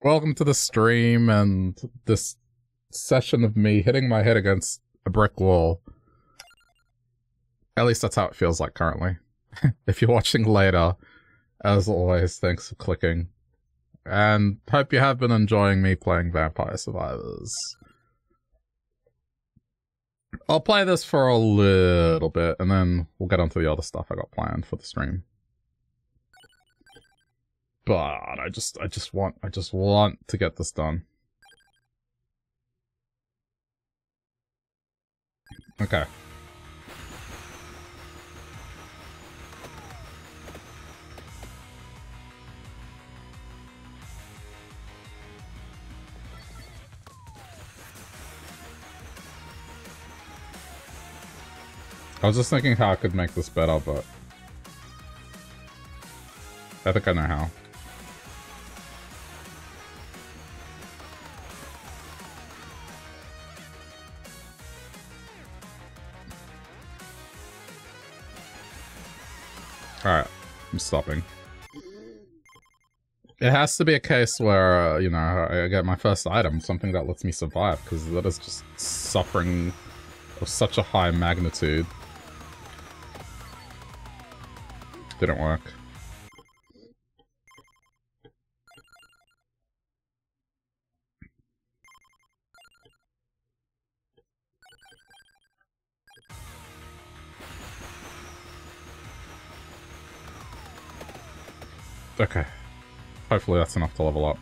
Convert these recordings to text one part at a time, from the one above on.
Welcome to the stream and this session of me hitting my head against a brick wall. At least that's how it feels like currently. If you're watching later, as always, thanks for clicking. And hope you have been enjoying me playing Vampire Survivors. I'll play this for a little bit, and then we'll get onto the other stuff I got planned for the stream. But I just want to get this done. Okay. I was just thinking how I could make this better, but I think I know how. Alright, I'm stopping. It has to be a case where, you know, I get my first item, something that lets me survive, because that is just suffering of such a high magnitude. Didn't work. Okay. Hopefully that's enough to level up.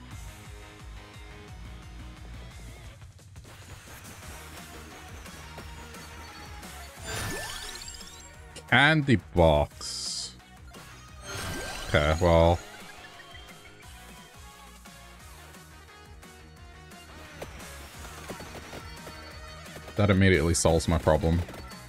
Candy box. Okay, well. That immediately solves my problem.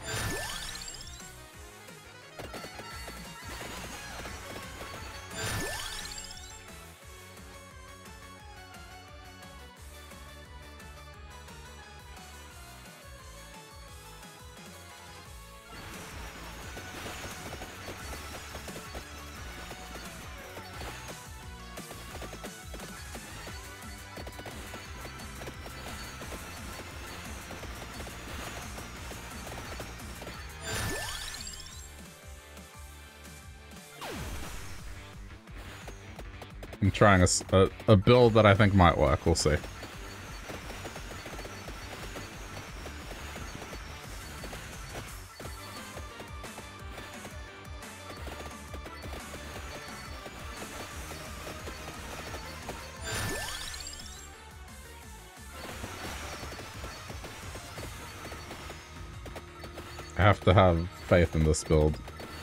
I'm trying a build that I think might work. We'll see. I have to have faith in this build.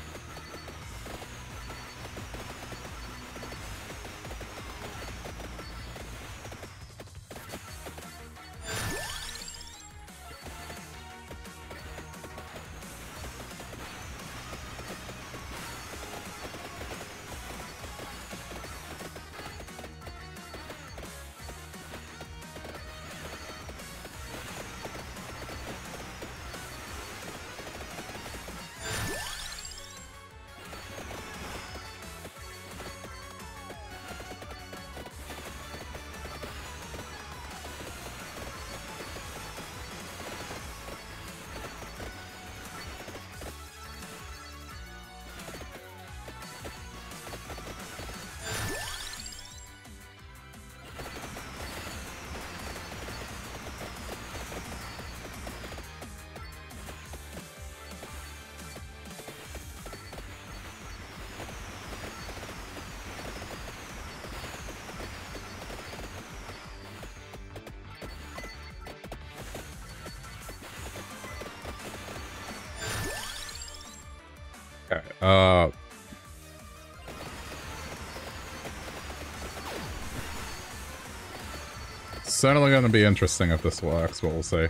Certainly going to be interesting if this works, but we'll see.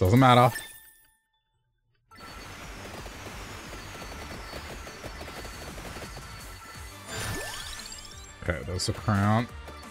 Doesn't matter. Okay, there's a crown.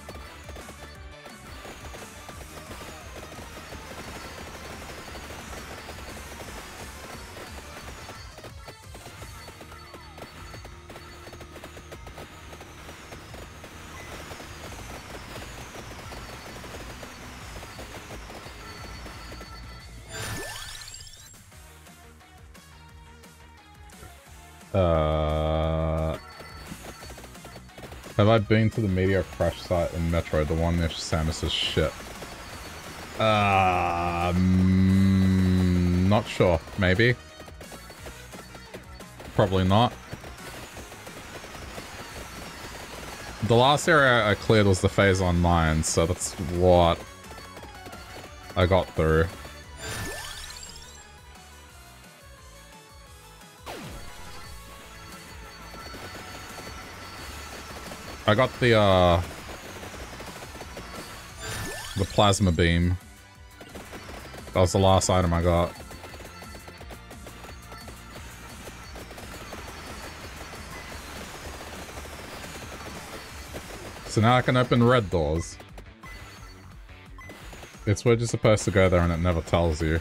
Have I been to the Meteor Crash site in Metro, the one near Samus's ship? Not sure. Maybe. Probably not. The last area I cleared was the Phazon Mine, so that's what I got through. I got the plasma beam. That was the last item I got. So now I can open red doors. It's where you're supposed to go there and it never tells you.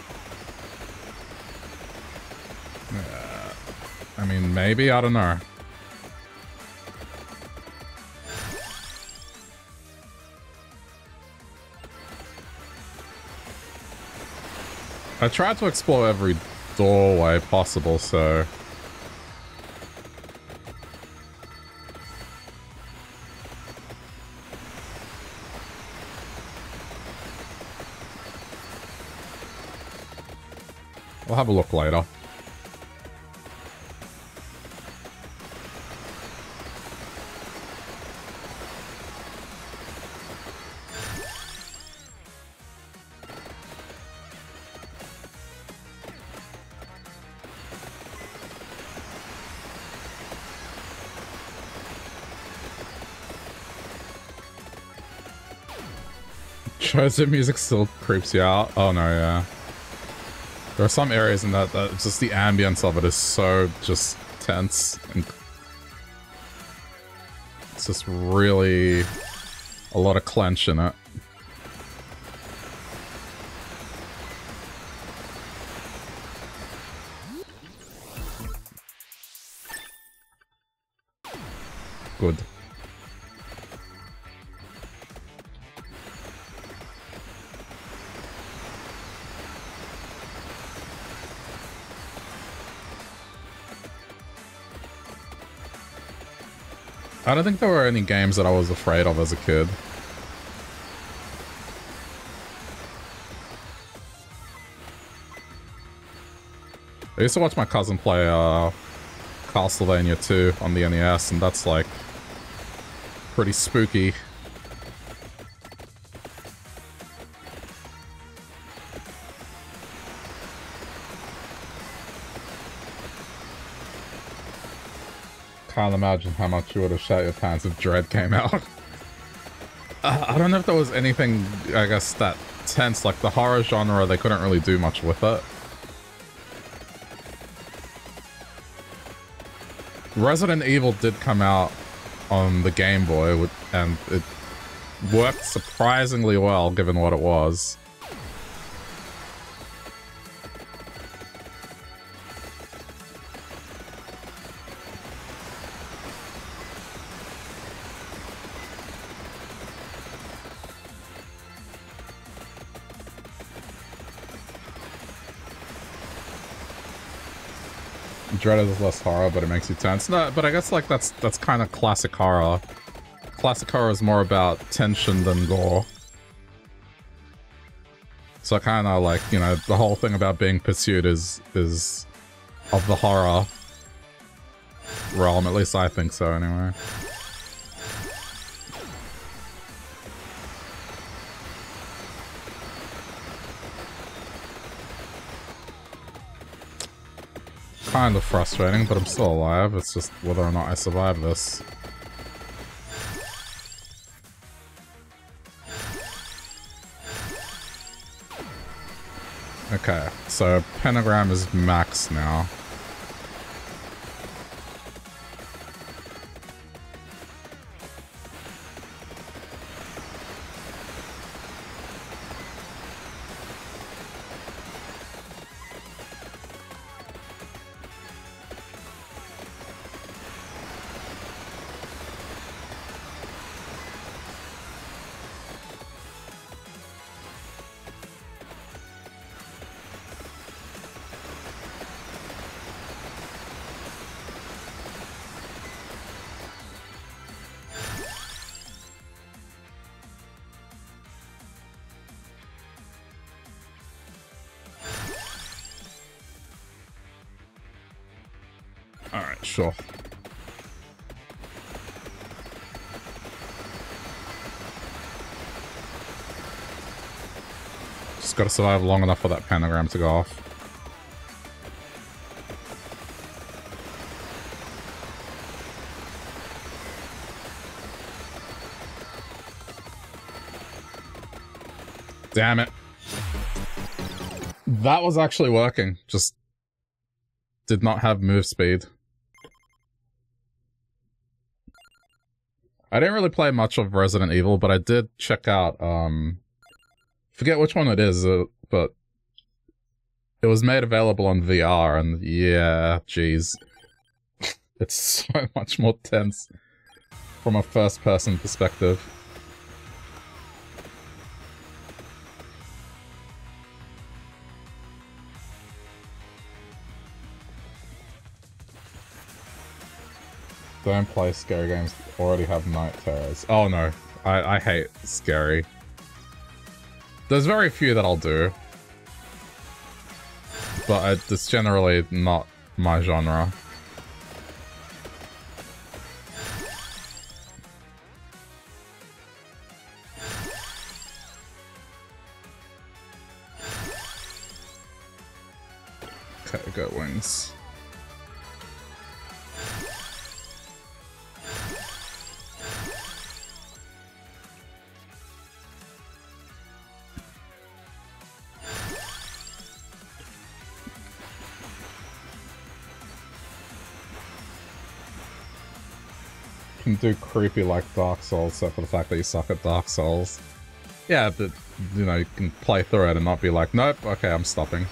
I mean, maybe? I don't know. I tried to explore every doorway possible, so... We'll have a look later. Chozo music still creeps you out. Oh no, yeah. There are some areas in that just the ambience of it is so just tense and it's just really a lot of clench in it. Good. I don't think there were any games that I was afraid of as a kid. I used to watch my cousin play Castlevania 2 on the NES, and that's like pretty spooky. Can't imagine how much you would have shot your pants if Dread came out. I don't know if there was anything, I guess, that tense. Like the horror genre, they couldn't really do much with it. Resident Evil did come out on the Game Boy, and it worked surprisingly well given what it was. Dread is less horror, but it makes you tense. No, but I guess like that's kind of classic horror. Classic horror is more about tension than gore. So kind of like, you know, the whole thing about being pursued is of the horror realm. At least I think so, anyway. Kind of frustrating, but I'm still alive. It's just whether or not I survive this. Okay, so pentagram is max now. Alright, sure. Just gotta survive long enough for that pentagram to go off. Damn it. That was actually working. Just did not have move speed. I didn't really play much of Resident Evil, but I did check out, forget which one it is, but it was made available on VR, and yeah, jeez. It's so much more tense from a first-person perspective. Don't play scary games, already have night terrors. Oh no, I hate scary. There's very few that I'll do. But it's generally not my genre. Okay, go wings. Can do creepy like Dark Souls, except for the fact that you suck at Dark Souls. Yeah, but, you know, you can play through it and not be like, nope, okay, I'm stopping.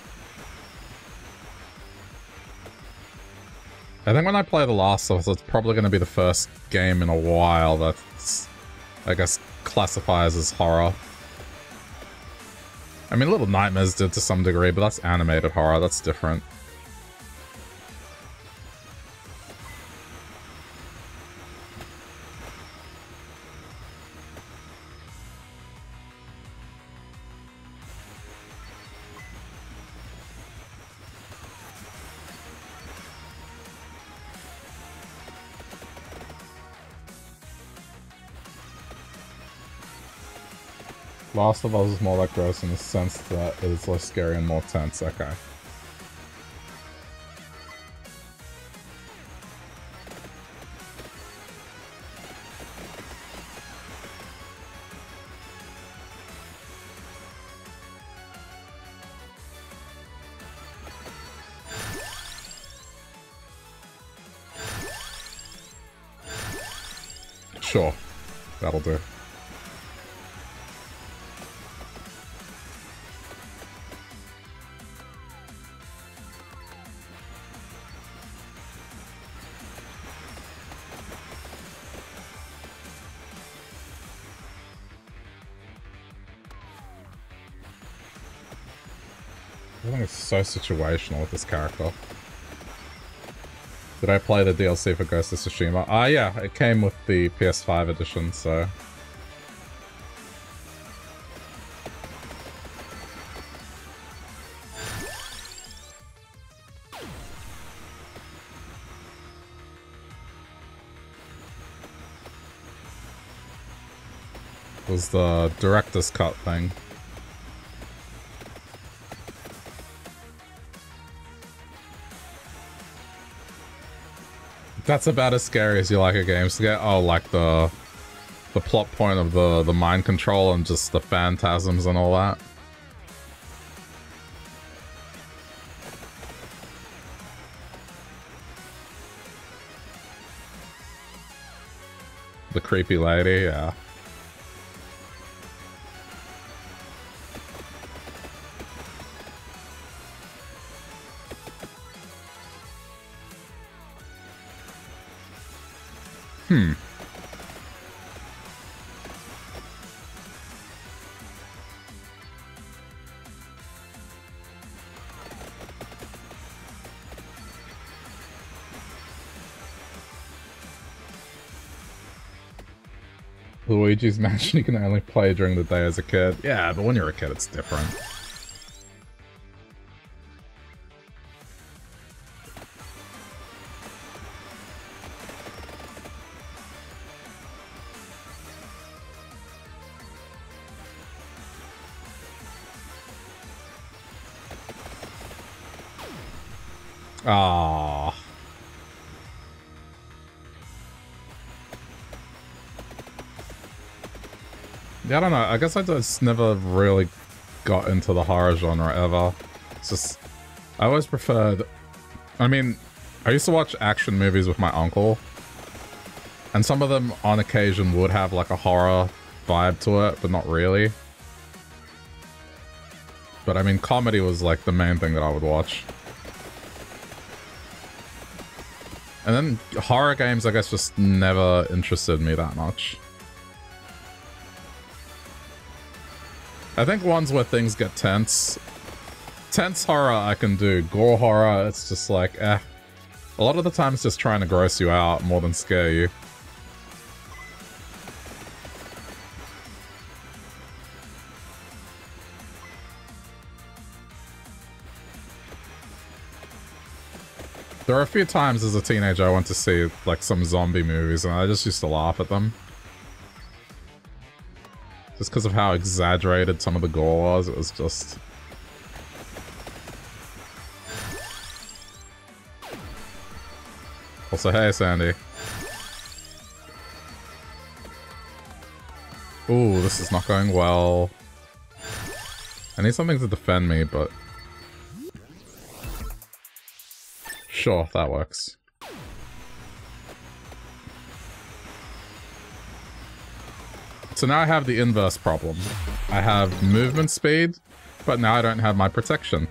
I think when I play The Last of Us, it's probably going to be the first game in a while that's, I guess, classifies as horror. I mean, Little Nightmares did to some degree, but that's animated horror, that's different. Last of Us is more like Ghost in the sense that it is less scary and more tense. Okay. Sure. That'll do. I think it's so situational with this character. Did I play the DLC for Ghost of Tsushima? Yeah, it came with the PS5 edition, so... It was the director's cut thing. That's about as scary as you like a game to get. Oh, like the plot point of the mind control and just the phantasms and all that. The creepy lady, yeah. Luigi's Mansion you can only play during the day as a kid. Yeah, but when you're a kid, it's different. Ah. Yeah, I don't know. I guess I just never really got into the horror genre ever. It's just... I always preferred... I mean, I used to watch action movies with my uncle. And some of them, on occasion, would have, like, a horror vibe to it, but not really. But, I mean, comedy was, like, the main thing that I would watch. And then horror games, I guess, just never interested me that much. I think ones where things get tense. Tense horror I can do. Gore horror, it's just like, eh. A lot of the time it's just trying to gross you out more than scare you. There are a few times as a teenager I went to see, like, some zombie movies and I just used to laugh at them. Just because of how exaggerated some of the gore was, it was just... Also, hey, Sandy. Ooh, this is not going well. I need something to defend me, but... Sure, that works. So now I have the inverse problem. I have movement speed, but now I don't have my protection.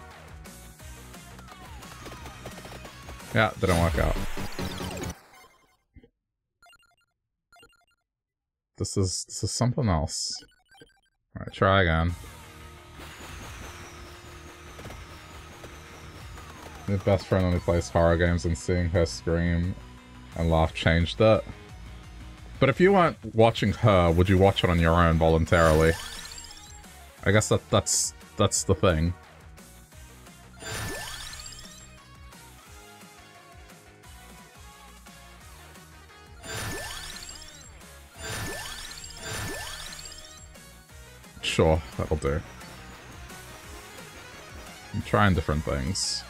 Yeah, didn't work out. This is something else. Alright, try again. My best friend only plays horror games and seeing her scream and laugh changed that. But if you weren't watching her, would you watch it on your own voluntarily? I guess that's the thing. Sure, that'll do. I'm trying different things.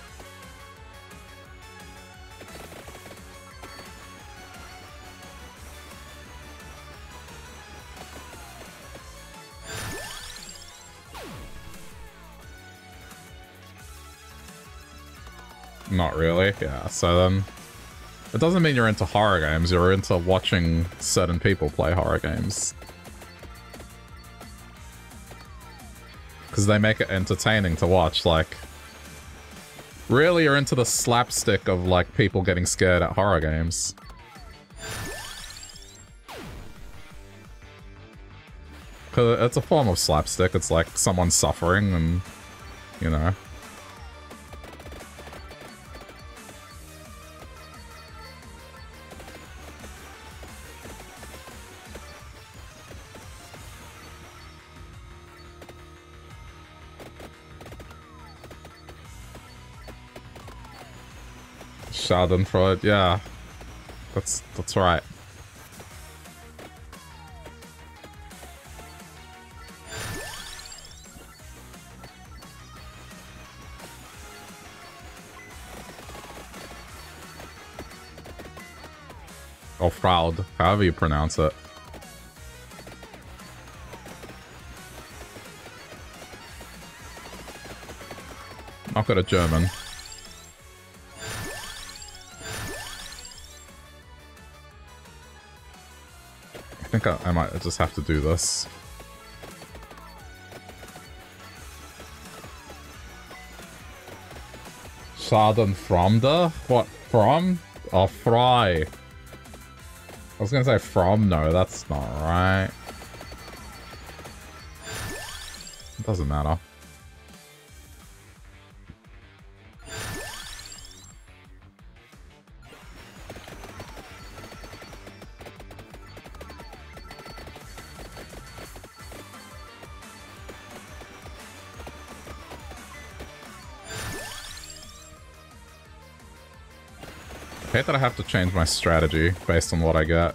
Not really, yeah, so then... It doesn't mean you're into horror games, you're into watching certain people play horror games. Because they make it entertaining to watch, like... Really, you're into the slapstick of, like, people getting scared at horror games. Because it's a form of slapstick, it's like someone suffering and, you know... Schadenfreude, yeah. That's right. Or Fraud, however you pronounce it. Not good at German. think I might just have to do this. Schadenfreude? What? From? Oh, Fry. I was gonna say from. No, that's not right. It doesn't matter. I hate that I have to change my strategy based on what I get.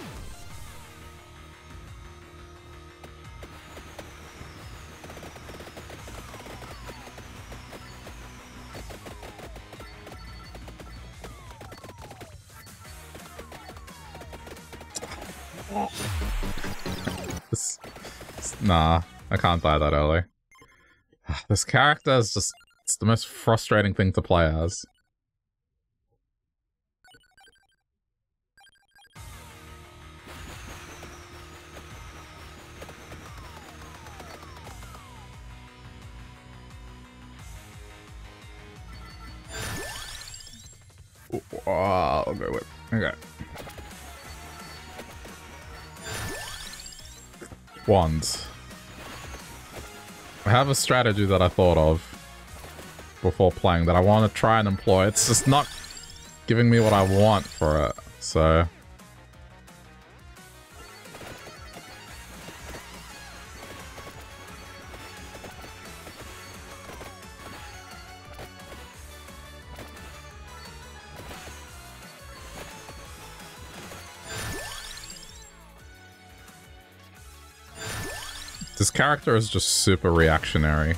Nah, I can't die that early. This character is just... It's the most frustrating thing to play as. Okay. Wands. I have a strategy that I thought of before playing that I want to try and employ. It's just not giving me what I want for it, so... This character is just super reactionary.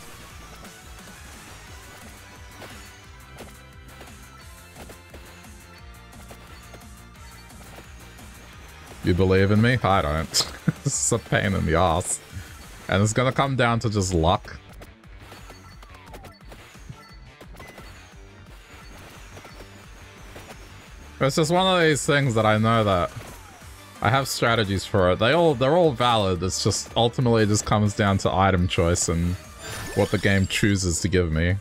You believe in me? I don't. This is a pain in the ass. And it's gonna come down to just luck. It's just one of these things that I know that I have strategies for it. They're all valid. It's just ultimately it just comes down to item choice and what the game chooses to give me.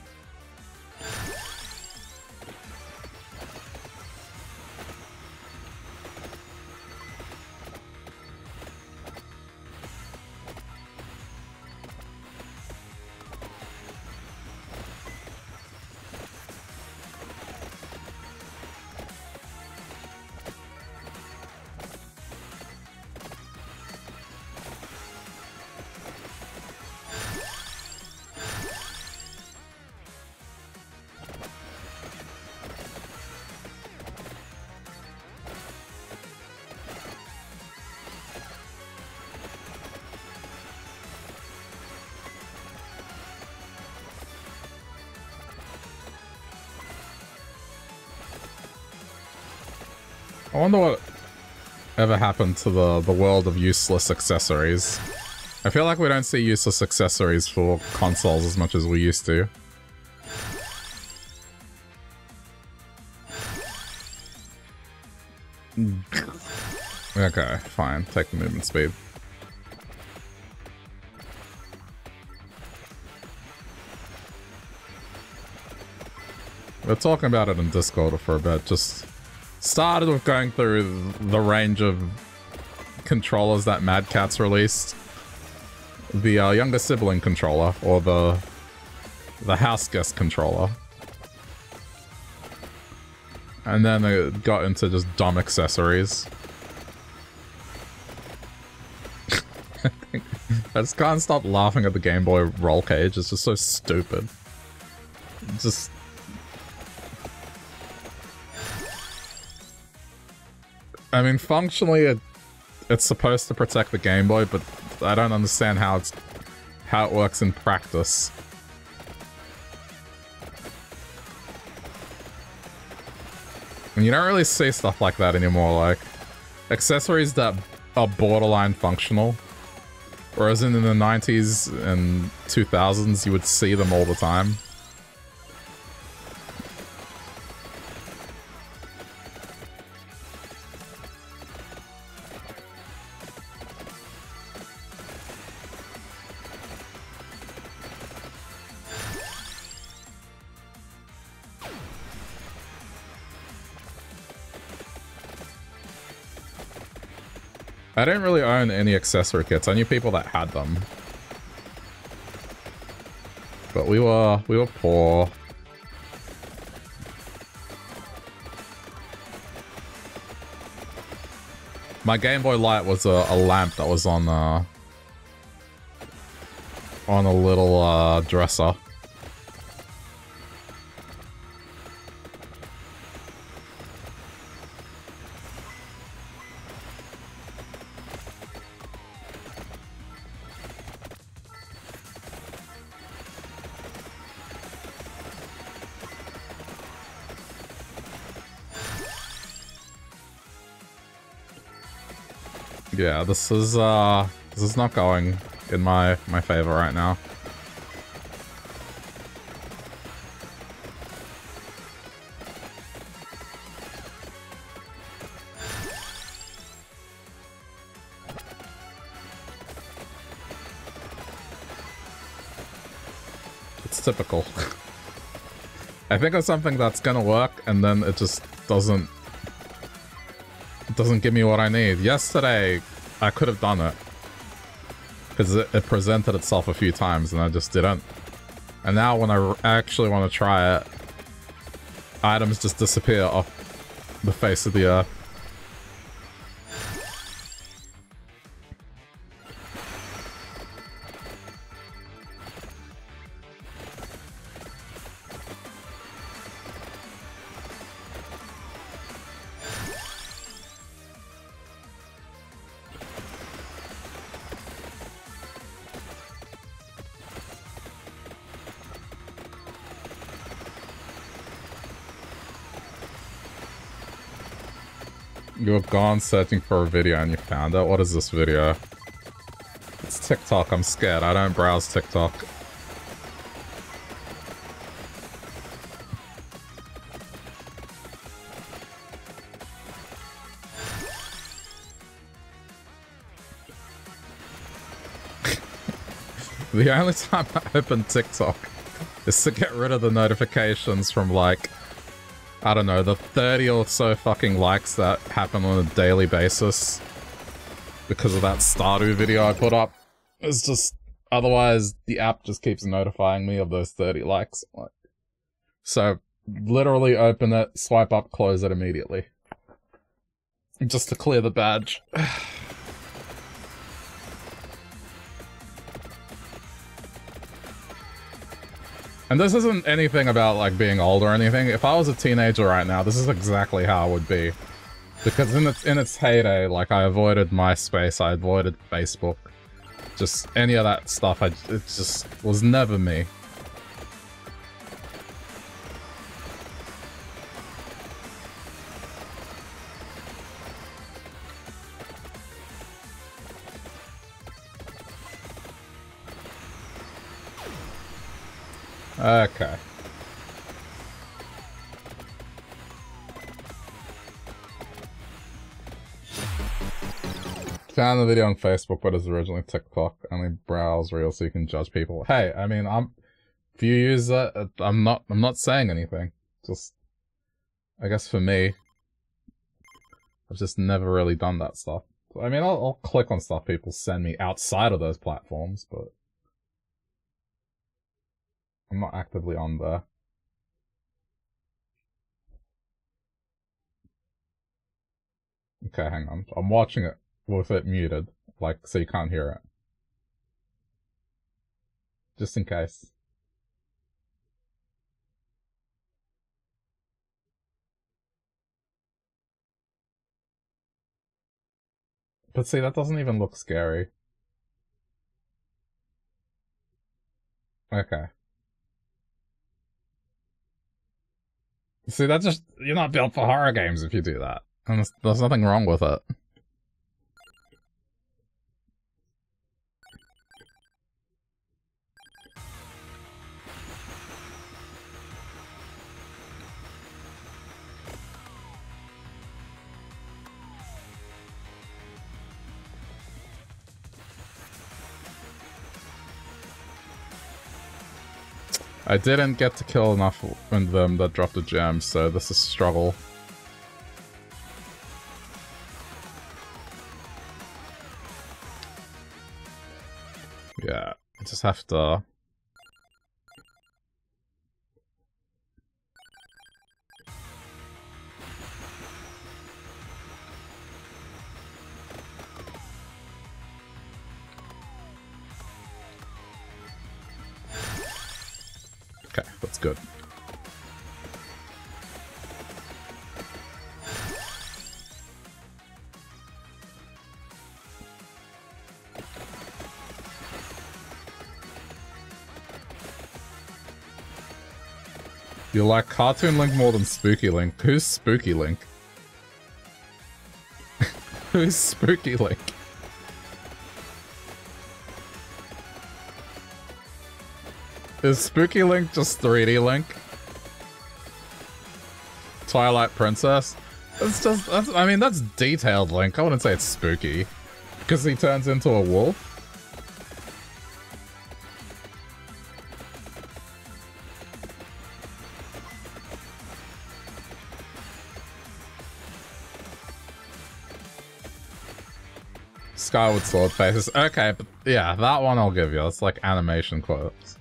I wonder what ever happened to the world of useless accessories. I feel like we don't see useless accessories for consoles as much as we used to. Okay, fine. Take the movement speed. We're talking about it in Discord for a bit, just... Started with going through the range of controllers that Mad Catz released. The younger sibling controller, or the house guest controller. And then it got into just dumb accessories. I just can't stop laughing at the Game Boy roll cage, it's just so stupid. Just... I mean, functionally, it's supposed to protect the Game Boy, but I don't understand how it works in practice. And you don't really see stuff like that anymore, like accessories that are borderline functional. Whereas in the 90s and 2000s, you would see them all the time. I didn't really own any accessory kits. I knew people that had them. But we were poor. My Game Boy Light was a lamp that was on a little dresser. Yeah, this is not going in my favor right now. It's typical. I think of something that's gonna work and then it just doesn't give me what I need. Yesterday, I could have done it. Because it presented itself a few times and I just didn't. And now when I actually want to try it, items just disappear off the face of the earth. You were gone searching for a video and you found it? What is this video? It's TikTok, I'm scared. I don't browse TikTok. The only time I open TikTok is to get rid of the notifications from, like, I don't know, the 30 or so fucking likes that happen on a daily basis because of that Stardew video I put up. It's just, otherwise the app just keeps notifying me of those 30 likes. So, literally open it, swipe up, close it immediately. Just to clear the badge. And this isn't anything about, like, being old or anything. If I was a teenager right now, this is exactly how I would be. Because in its heyday, like, I avoided MySpace, I avoided Facebook. Just any of that stuff, it just was never me. Okay. Found the video on Facebook, but it's originally TikTok. Only browse real so you can judge people. Hey, I mean, if you use that, I'm not saying anything. Just, I guess for me, I've just never really done that stuff. I mean, I'll click on stuff people send me outside of those platforms, but I'm not actively on there. Okay, hang on. I'm watching it with it muted, like, so you can't hear it. Just in case. But see, that doesn't even look scary. Okay. See, that's just... You're not built for horror games if you do that. And there's nothing wrong with it. I didn't get to kill enough of them that dropped a gem, so this is a struggle. Yeah, I just have to... Okay, that's good. You like Cartoon Link more than Spooky Link? Who's Spooky Link? Who's Spooky Link? Is Spooky Link just 3D Link? Twilight Princess? It's just, I mean, that's detailed Link. I wouldn't say it's spooky. Because he turns into a wolf? Skyward Sword faces. Okay, but yeah, that one I'll give you. It's like animation quotes.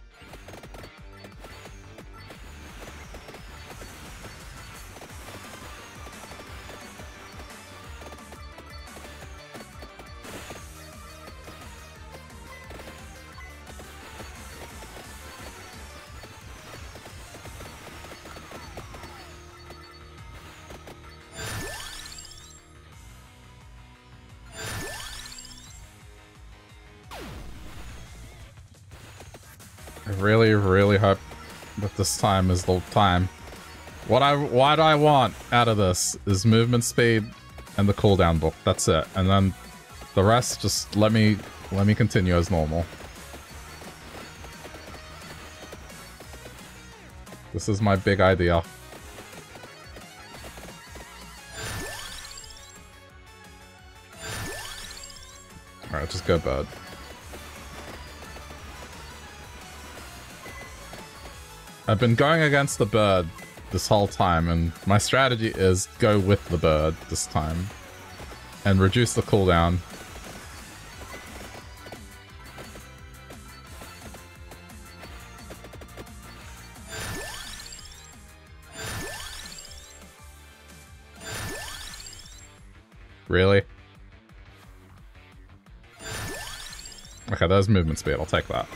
Really hope that this time is the time. What I want out of this is movement speed and the cooldown book. That's it. And then the rest, just let me continue as normal. This is my big idea. Alright, just go bird. I've been going against the bird this whole time, and my strategy is go with the bird this time. And reduce the cooldown. Really? Okay, there's movement speed, I'll take that.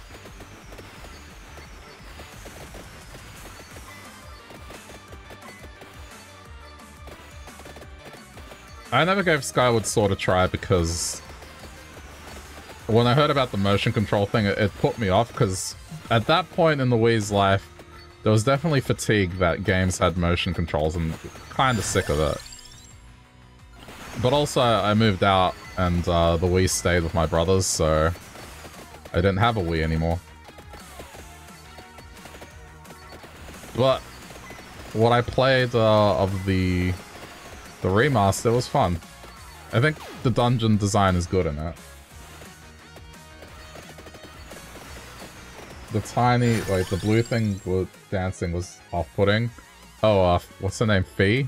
I never gave Skyward Sword a try because when I heard about the motion control thing, it put me off because at that point in the Wii's life, there was definitely fatigue that games had motion controls and kind of sick of it. But also, I moved out and the Wii stayed with my brothers, so I didn't have a Wii anymore. But what I played of the remaster was fun. I think the dungeon design is good in it. The tiny, like, the blue thing with dancing was off-putting. Oh, what's her name? Fee?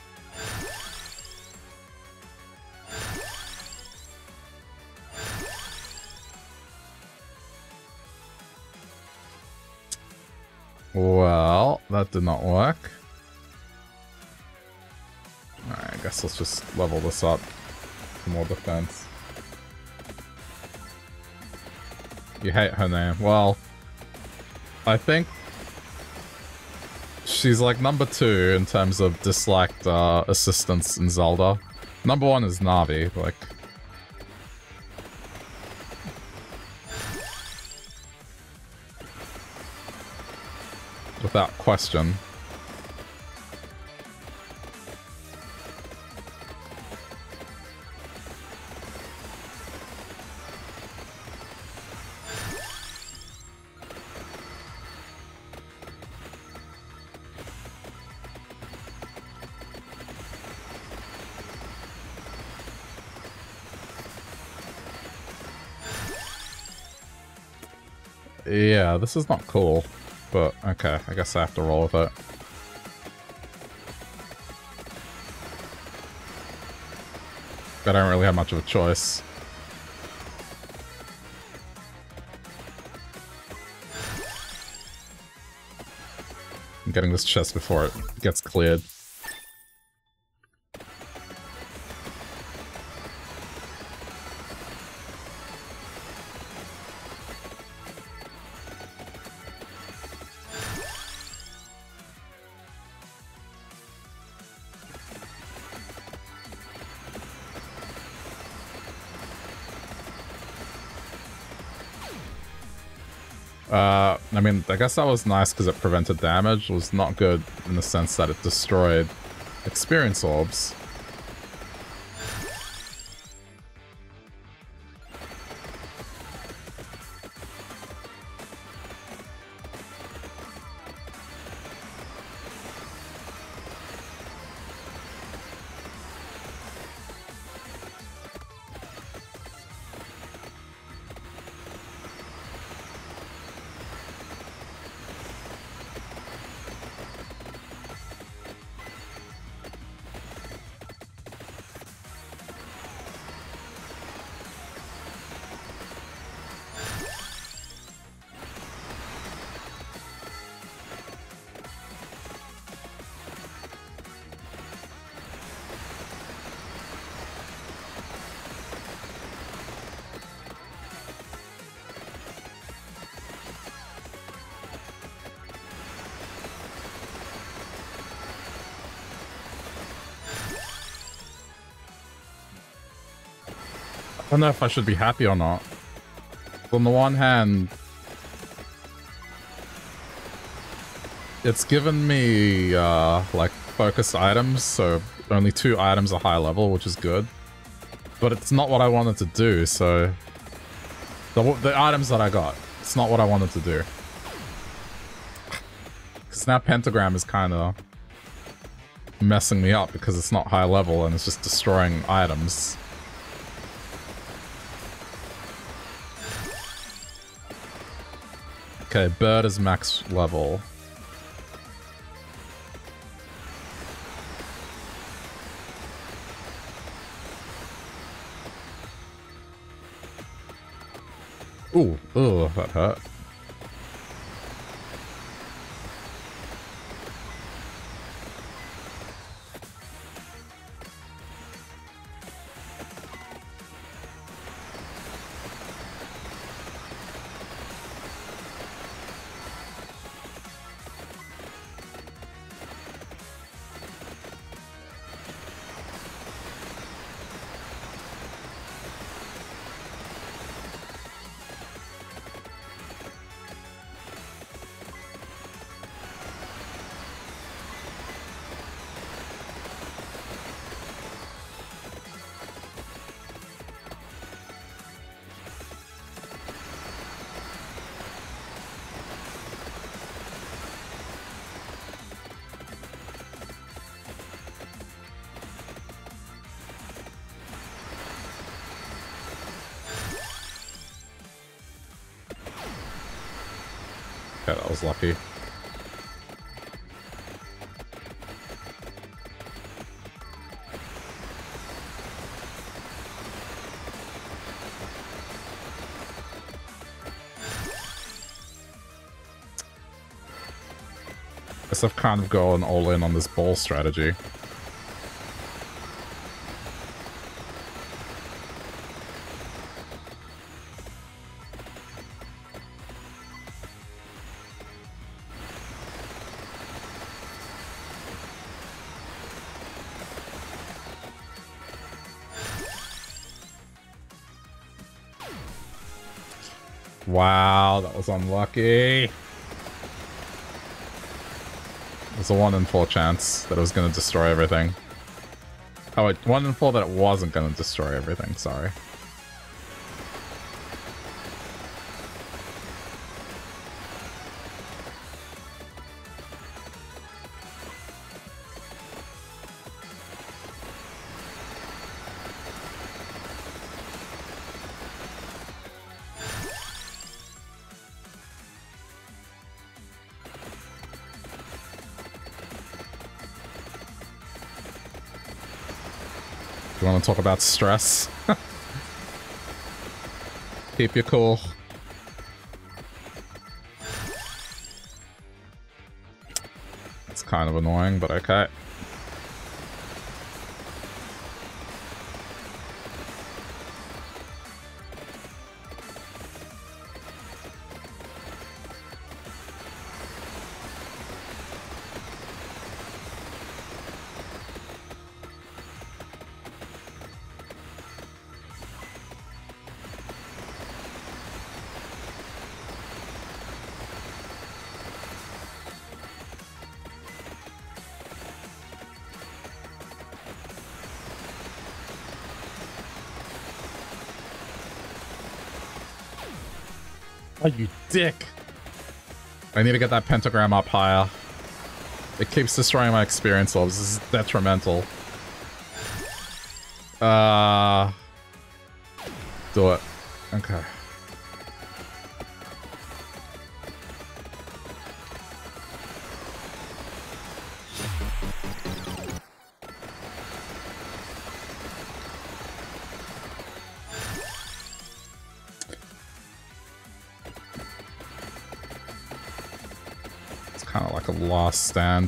Well, that did not work. Alright, I guess let's just level this up for more defense. You hate her name. Well, I think she's like number 2 in terms of disliked assistants in Zelda. Number 1 is Navi, like... without question. Yeah, this is not cool, but okay, I guess I have to roll with it. I don't really have much of a choice. getting this chest before it gets cleared. I mean, I guess that was nice because it prevented damage. It was not good in the sense that it destroyed experience orbs. I don't know if I should be happy or not. On the one hand, it's given me, like, focused items, so only 2 items are high level, which is good. But it's not what I wanted to do, so... The items that I got, it's not what I wanted to do. Because now Pentagram is kind of messing me up because it's not high level and it's just destroying items. Okay, bird is max level. Ooh, that hurt. Okay, that was lucky. Guess I've kind of gone all in on this ball strategy. Wow, that was unlucky. There's a 1 in 4 chance that it was going to destroy everything. Oh wait, 1 in 4 that it wasn't going to destroy everything, sorry. You want to talk about stress? Keep you cool. kind of annoying, but okay. Oh, you dick. I need to get that pentagram up higher. It keeps destroying my experience levels. This is detrimental. Do it. Okay. Kind of like a last stand.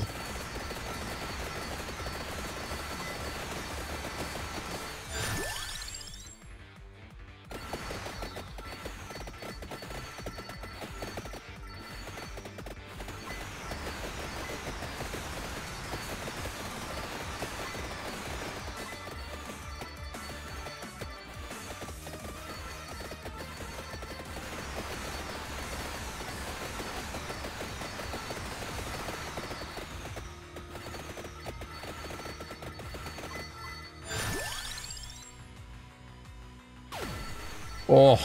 Oh.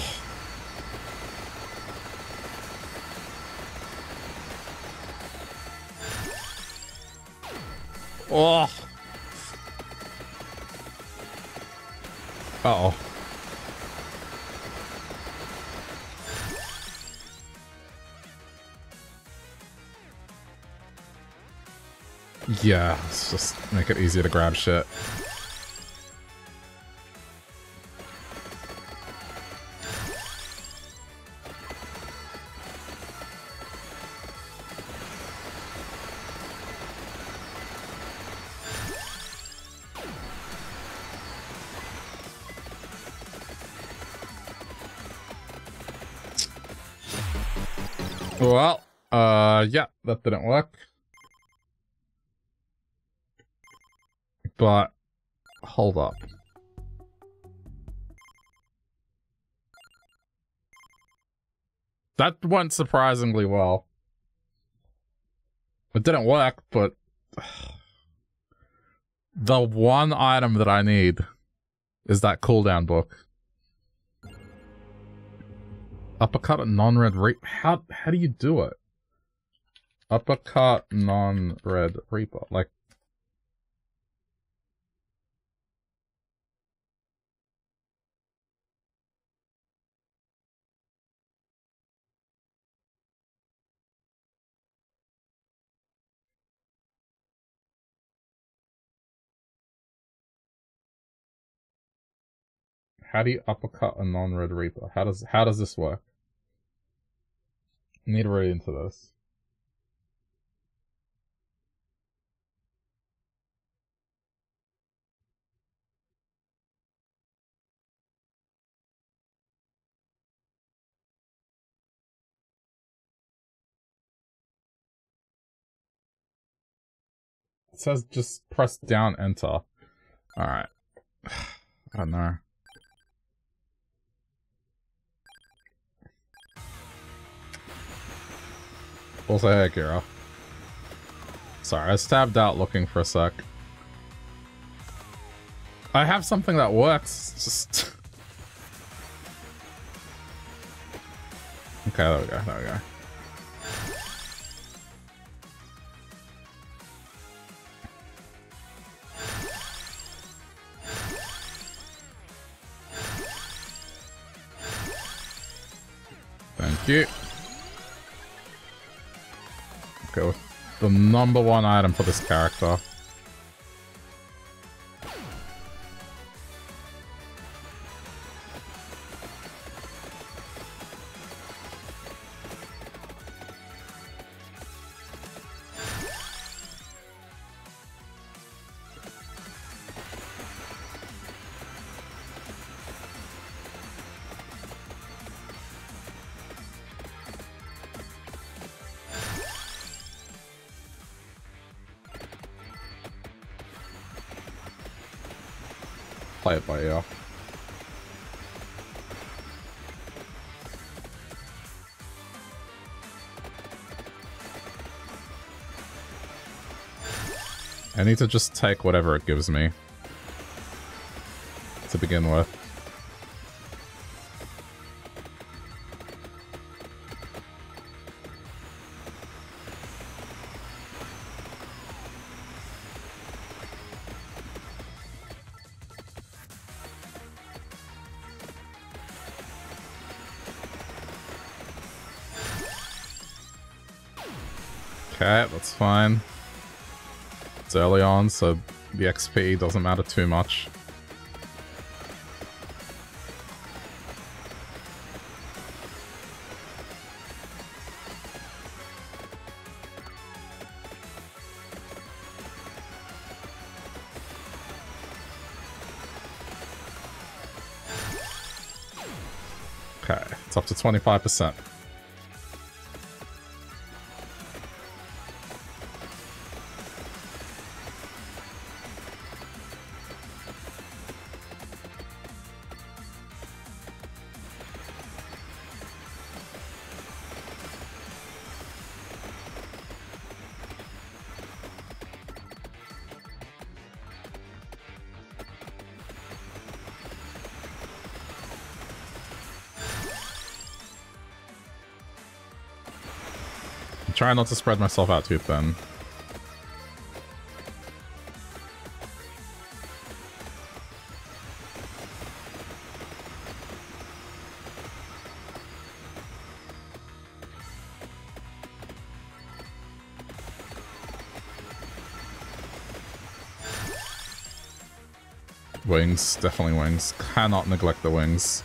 Oh. Uh-oh. Yeah, let's just make it easier to grab shit. Well, yeah, that didn't work. But, hold up. That went surprisingly well. It didn't work, but... the one item that I need is that cooldown book. Uppercut a non-red reaper. How do you do it? Uppercut non-red reaper. Like... How do you uppercut a non-red reaper? How does this work? I need to read into this. It says just press down enter. Alright. I don't know. Also, hey, Kira. Sorry, I tabbed out looking for a sec. I have something that works, just... Okay, there we go, there we go. Thank you. Okay, with the #1 item for this character. play it by ear. I need to just take whatever it gives me to begin with. Okay, that's fine. It's early on, so the XP doesn't matter too much. Okay, it's up to 25%. Try not to spread myself out too thin. Wings, definitely wings. Cannot neglect the wings.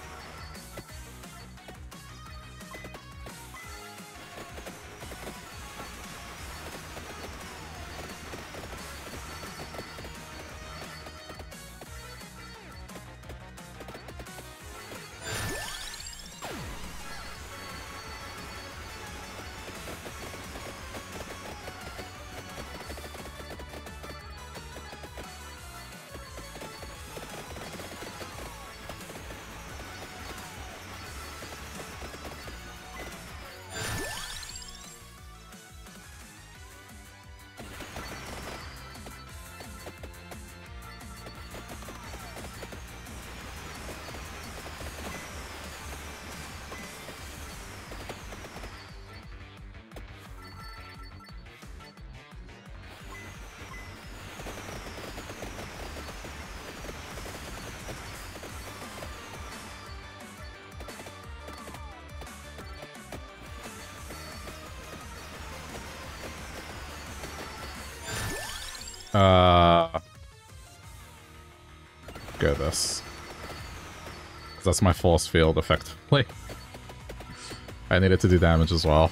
Go this. That's my force field, effectively. I needed to do damage as well.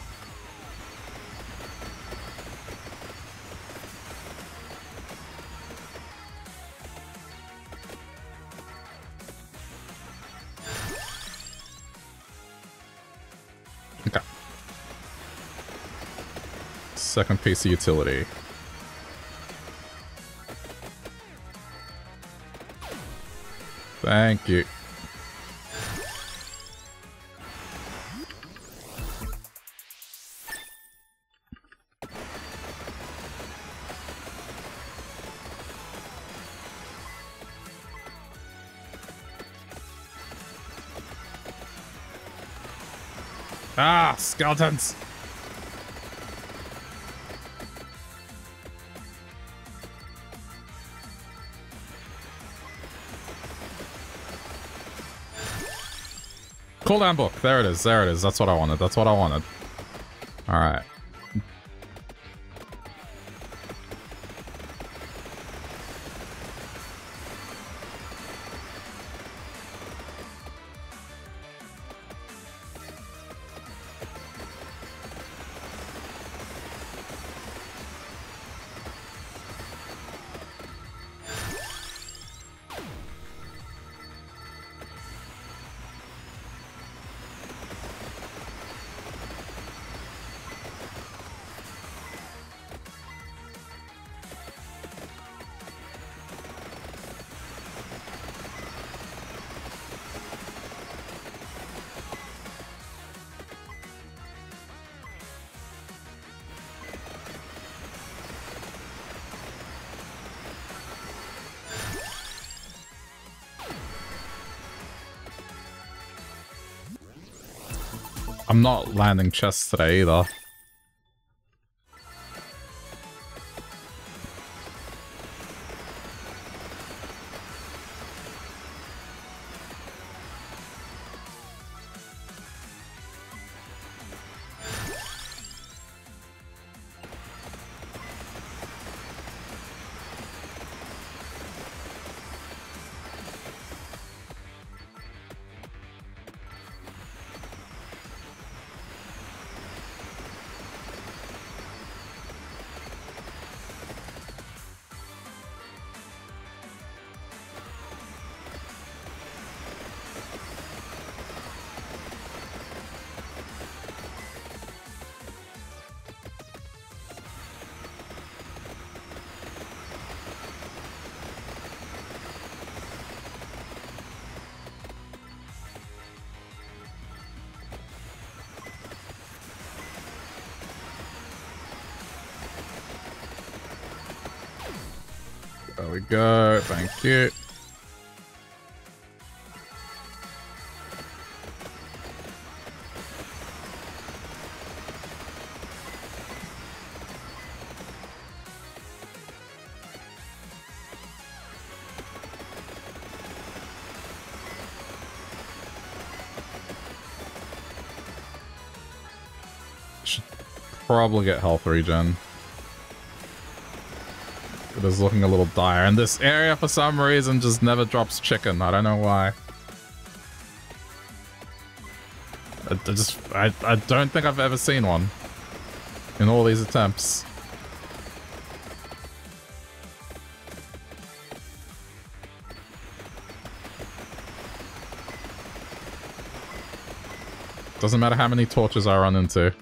Okay. Second piece of utility. Thank you. Ah, skeletons! Cooldown book. There it is. There it is. That's what I wanted. That's what I wanted. Alright. I'm not landing chests today either. There we go, thank you. Should probably get health regen. It is looking a little dire, and this area for some reason just never drops chicken. I don't know why. I don't think I've ever seen one in all these attempts. Doesn't matter how many torches I run into.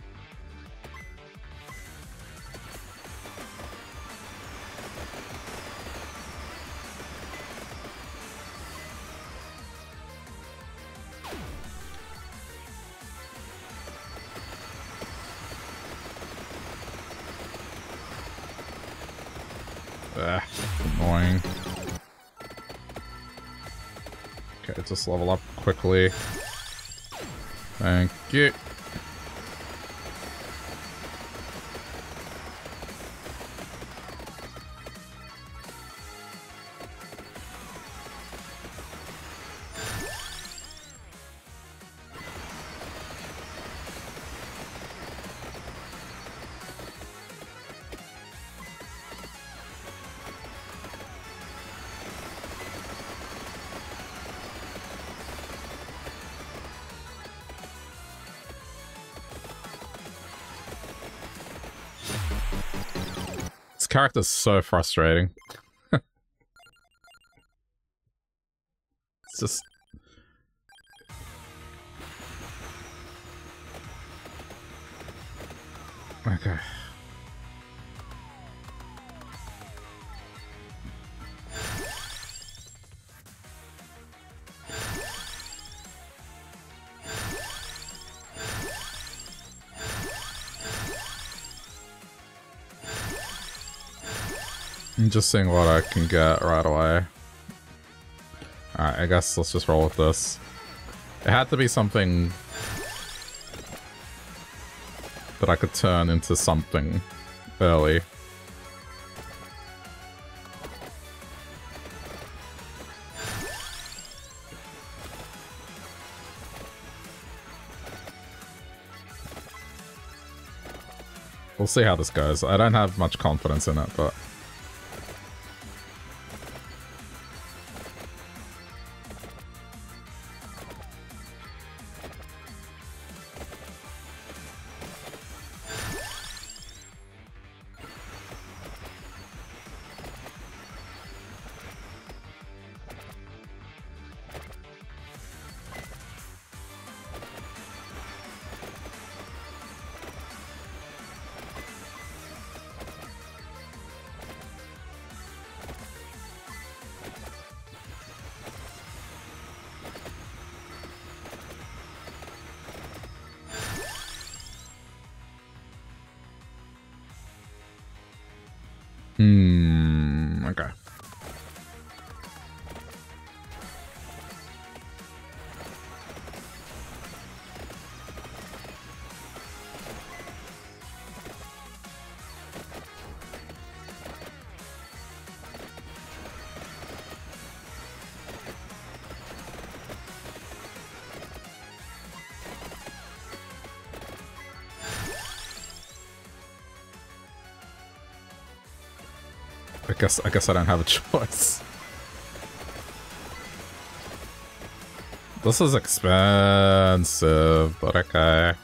Annoying. Okay, just level up quickly. Thank you. Character's so frustrating. It's just... Okay. I'm just seeing what I can get right away. Alright, I guess let's just roll with this. It had to be something that I could turn into something early. We'll see how this goes. I don't have much confidence in it, but... Okay. I guess I don't have a choice. This is expensive, but okay.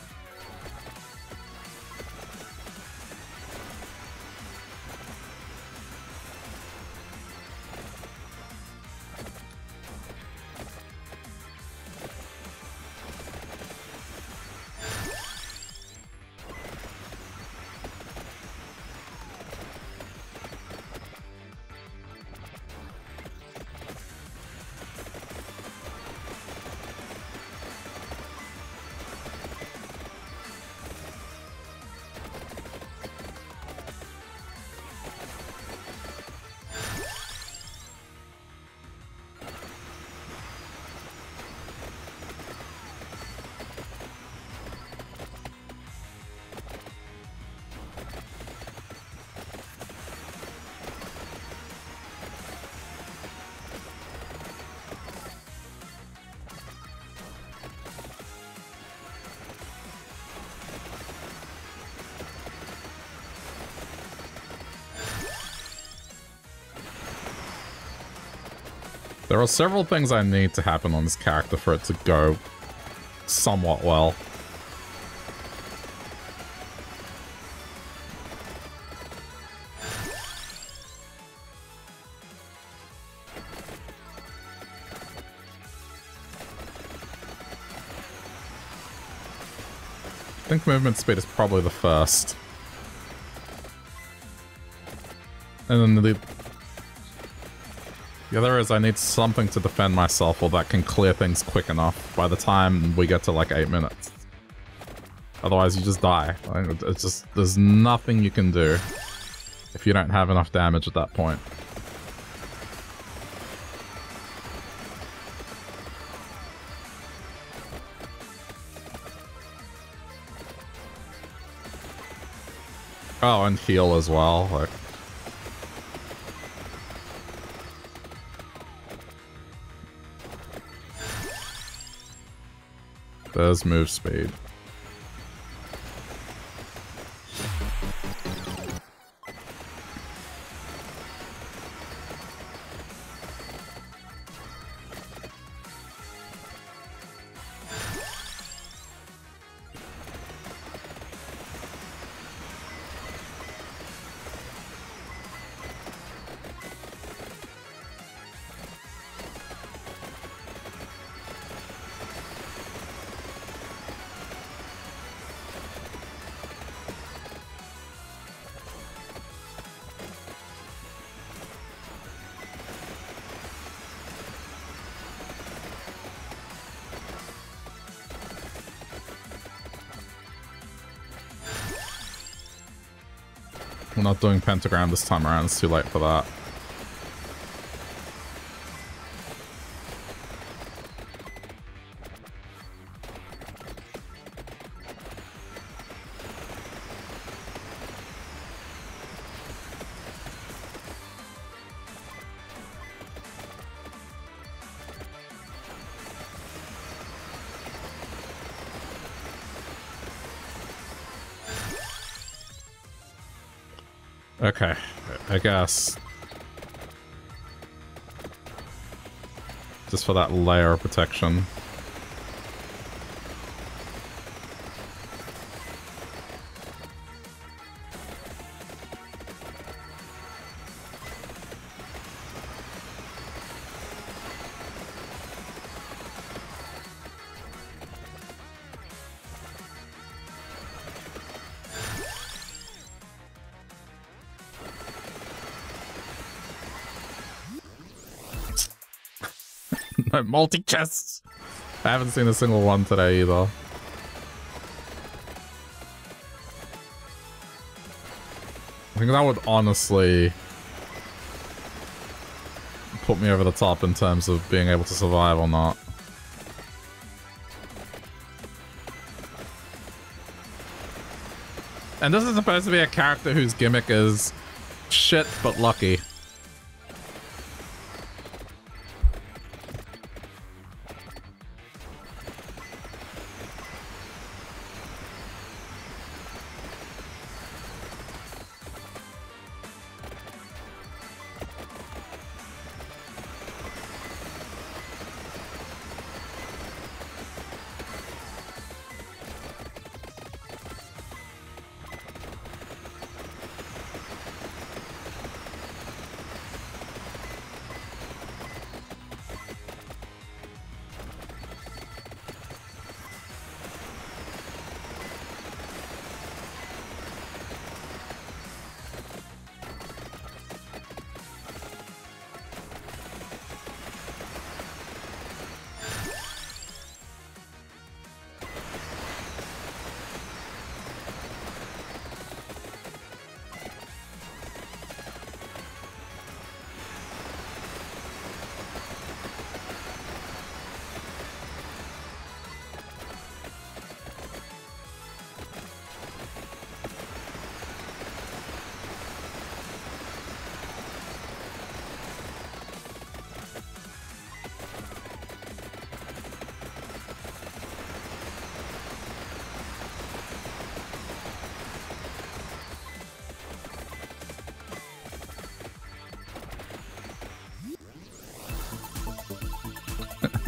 There are several things I need to happen on this character for it to go somewhat well. I think movement speed is probably the first. And then the other is I need something to defend myself or that can clear things quick enough by the time we get to like 8 minutes. Otherwise you just die. It's just, there's nothing you can do if you don't have enough damage at that point. Oh, and heal as well, like... There's move speed. We're not doing pentagram this time around, it's too late for that. Okay, I guess. Just for that layer of protection. No multi-chests! I haven't seen a single one today either. I think that would honestly put me over the top in terms of being able to survive or not. And this is supposed to be a character whose gimmick is shit but lucky.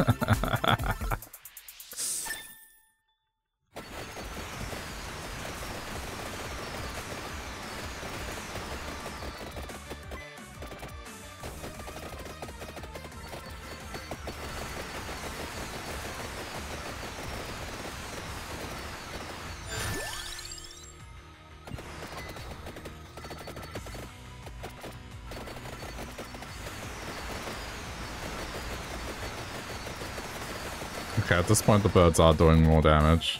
Okay, at this point the birds are doing more damage.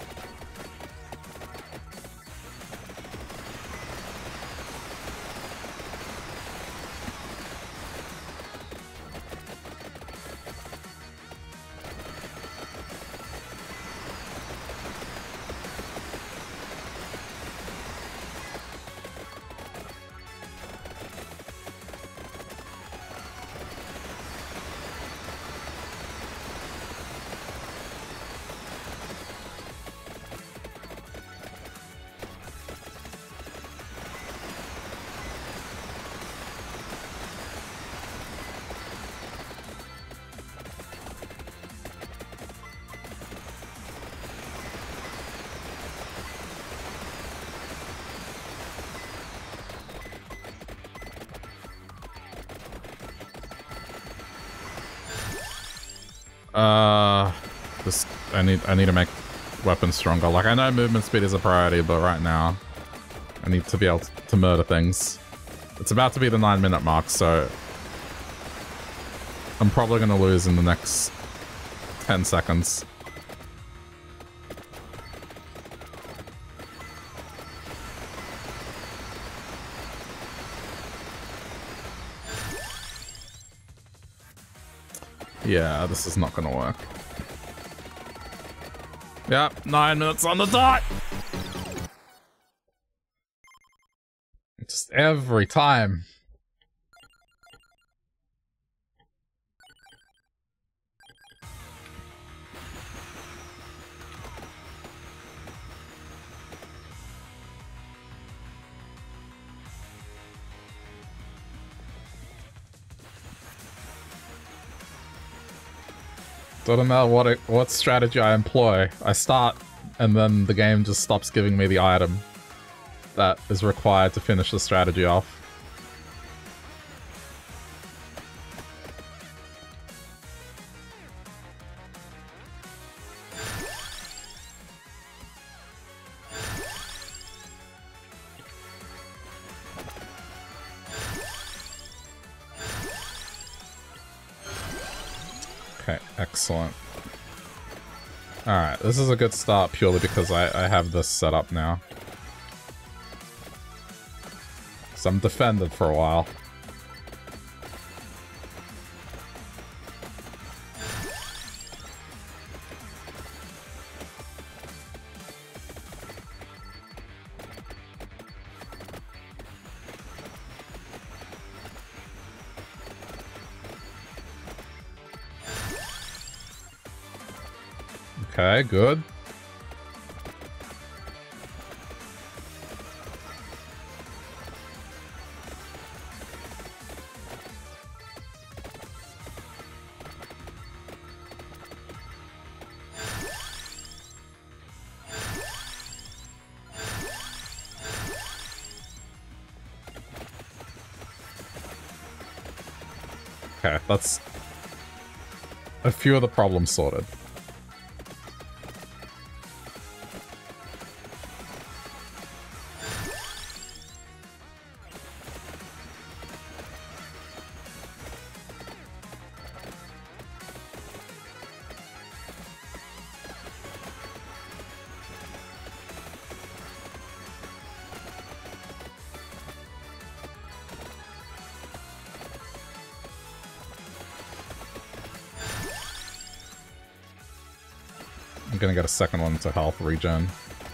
I need to make weapons stronger. Like, I know movement speed is a priority, but right now I need to be able to murder things. It's about to be the 9-minute mark, so I'm probably gonna lose in the next 10 seconds. Yeah, this is not gonna work. Yep, 9 minutes on the dot! Just every time. Doesn't matter what strategy I employ. I start, and then the game just stops giving me the item that is required to finish the strategy off. Okay, excellent. Alright, this is a good start purely because I have this set up now. So I'm defended for a while. Okay, good. Okay, that's a few of the problems sorted. I'm gonna get a second one to health regen.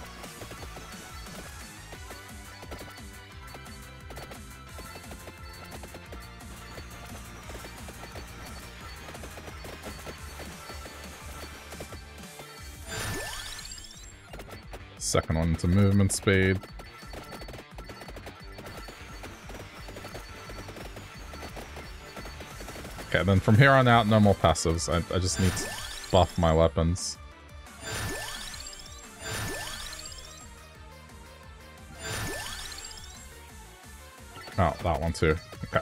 Second one to movement speed. Okay, then from here on out, no more passives. I just need to buff my weapons. Oh, that one too. Okay.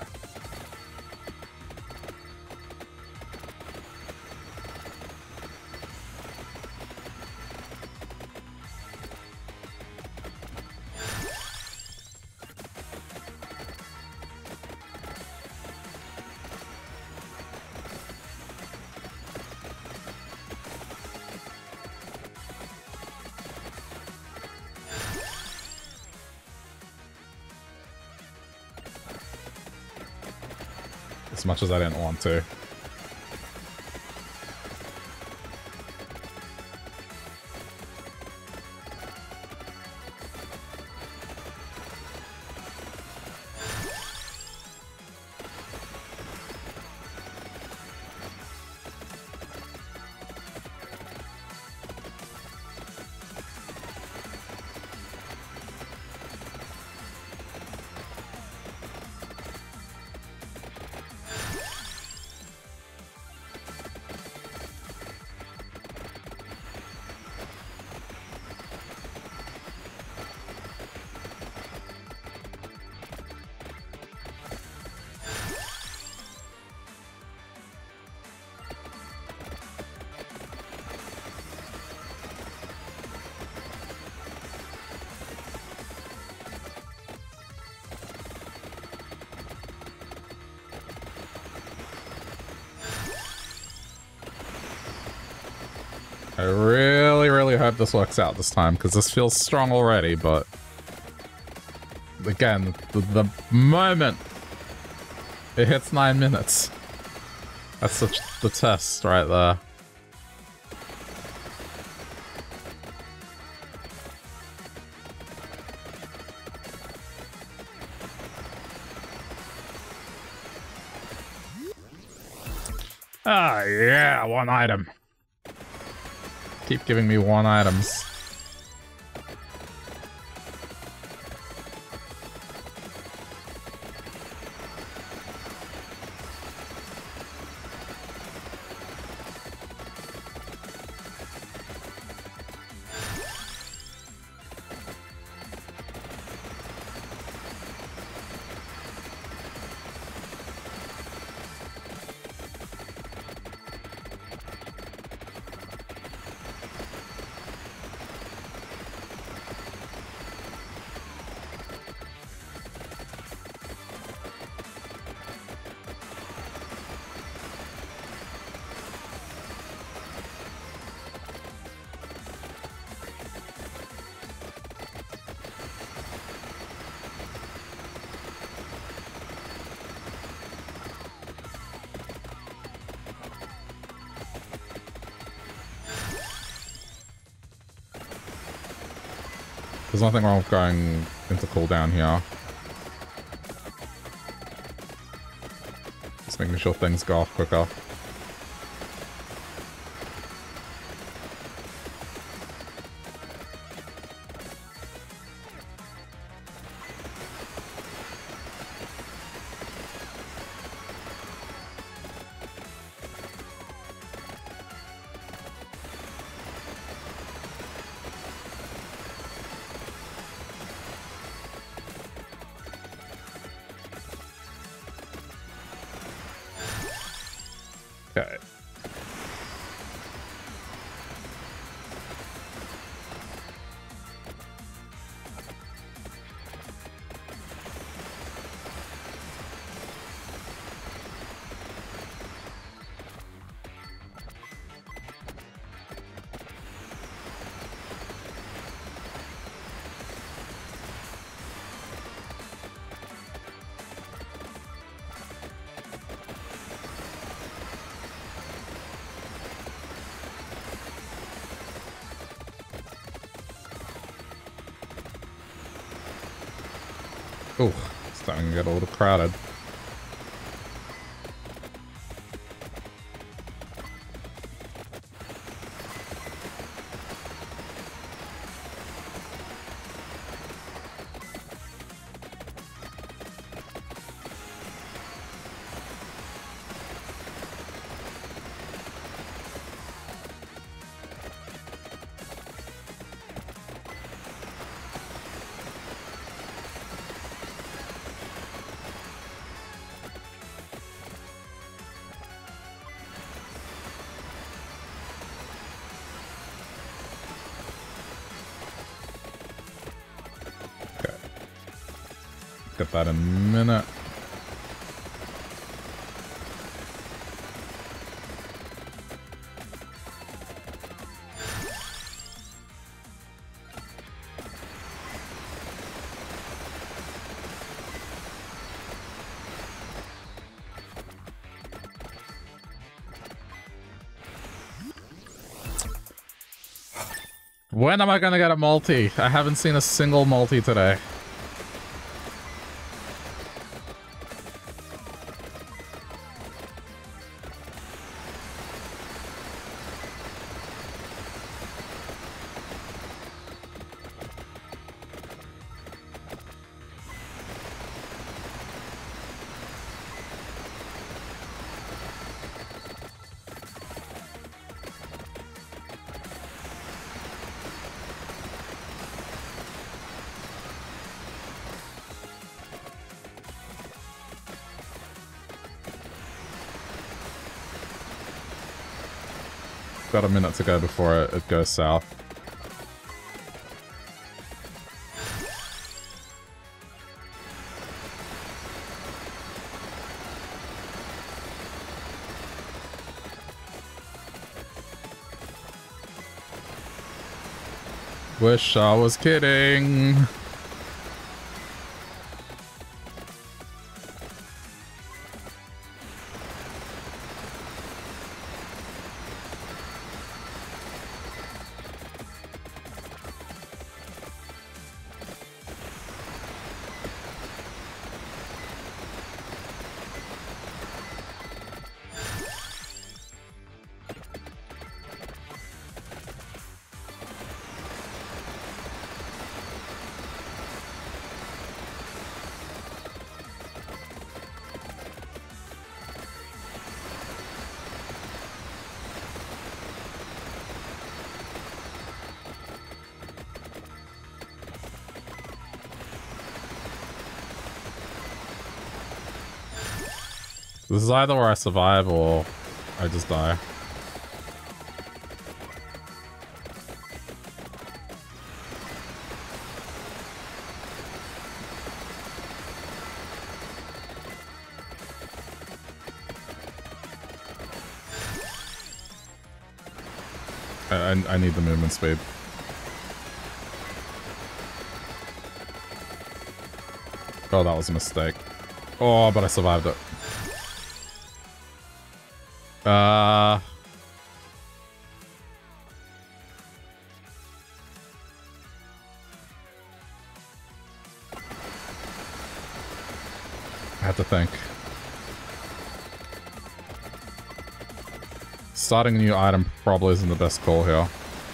As much as I didn't want to. I really, really hope this works out this time, because this feels strong already, but... Again, the moment it hits 9 minutes, that's such the test right there. Ah, yeah, one item. Keep giving me one items. There's nothing wrong with going into cooldown here. Just making sure things go off quicker. Okay. Ooh, it's starting to get a little crowded. Get that in a minute. When am I gonna get a multi? I haven't seen a single multi today. Got a minute to go before it goes south. Wish I was kidding. This is either where I survive or I just die. I need the movement speed. Oh, that was a mistake. Oh, but I survived it. I have to think. Starting a new item probably isn't the best call here.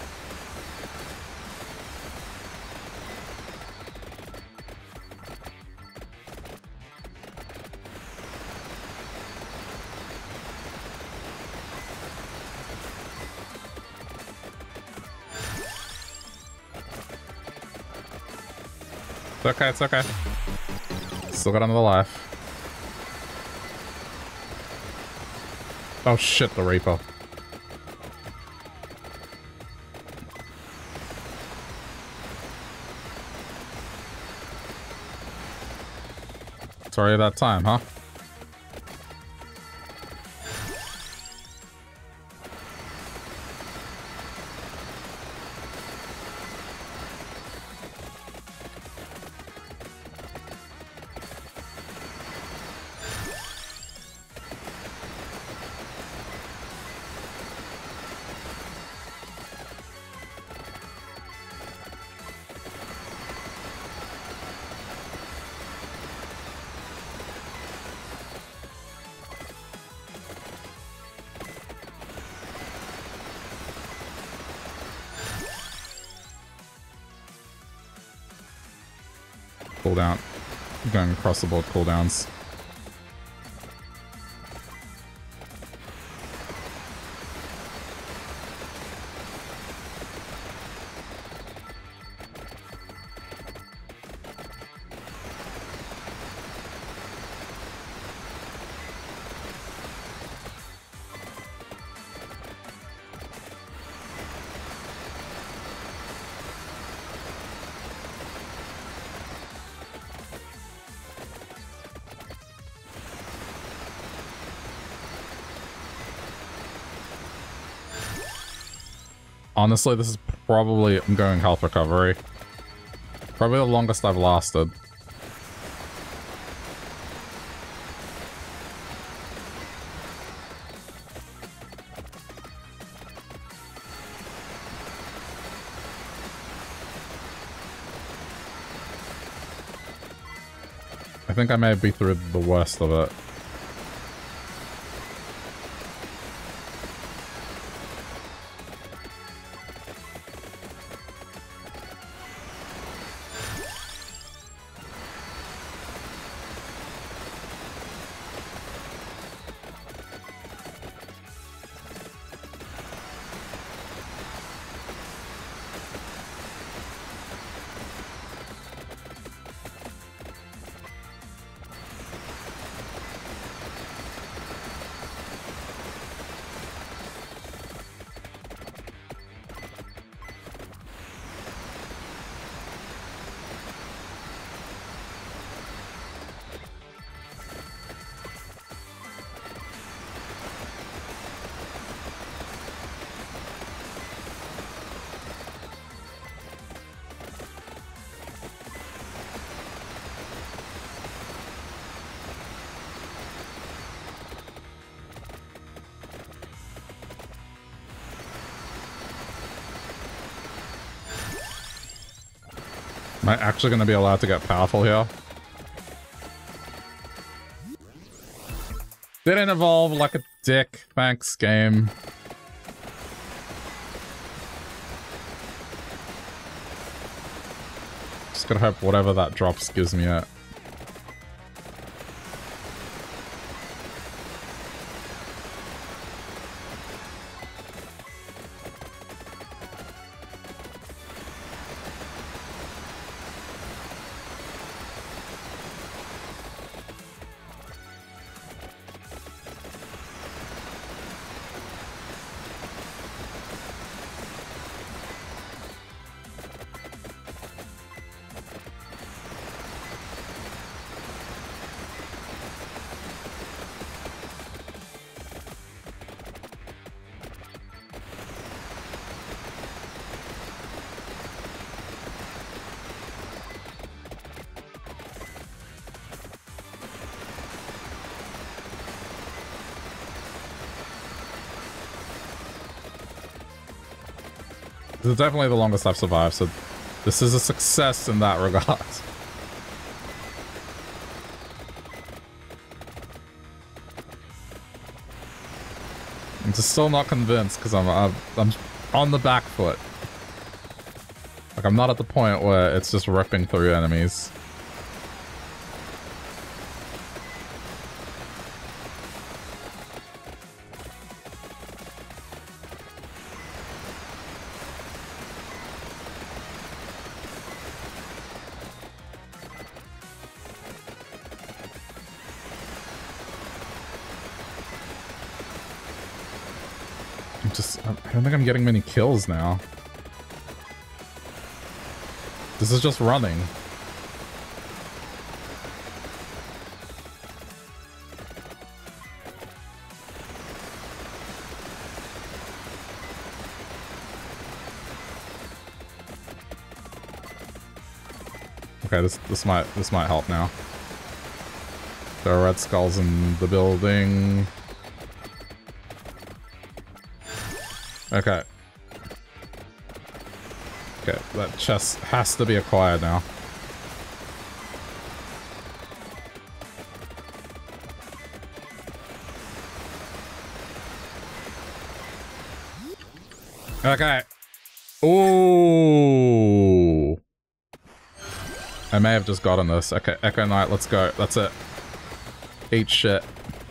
It's okay, it's okay. Still got another life. Oh shit, the Reaper. Sorry about time, huh? Cooldown. Going across the board cooldowns. Honestly, this is probably... I'm going health recovery. Probably the longest I've lasted. I think I may be through the worst of it. Am I actually going to be allowed to get powerful here? Didn't evolve like a dick. Thanks, game. Just gotta hope whatever that drops gives me it. This is definitely the longest I've survived, so this is a success in that regard. I'm just still not convinced because I'm on the back foot. Like, I'm not at the point where it's just ripping through enemies. I don't think I'm getting many kills now. This is just running. Okay, this might help now. There are red skulls in the building. Okay. Okay, that chest has to be acquired now. Okay. Ooh. I may have just gotten this. Okay, Echo Knight, let's go. That's it. Eat shit.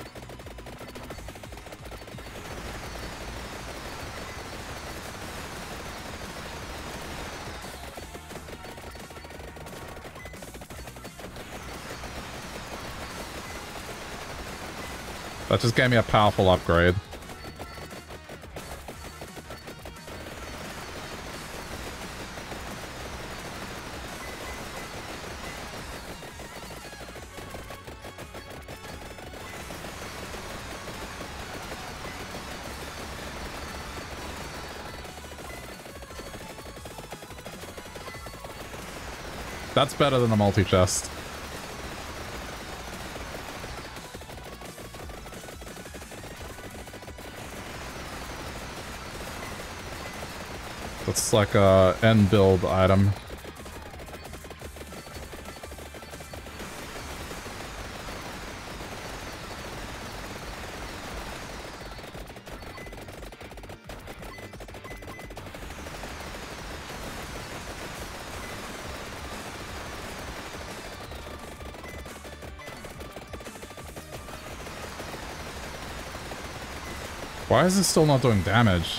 That just gave me a powerful upgrade. That's better than a multi-chest. That's like a end build item. Why is it still not doing damage?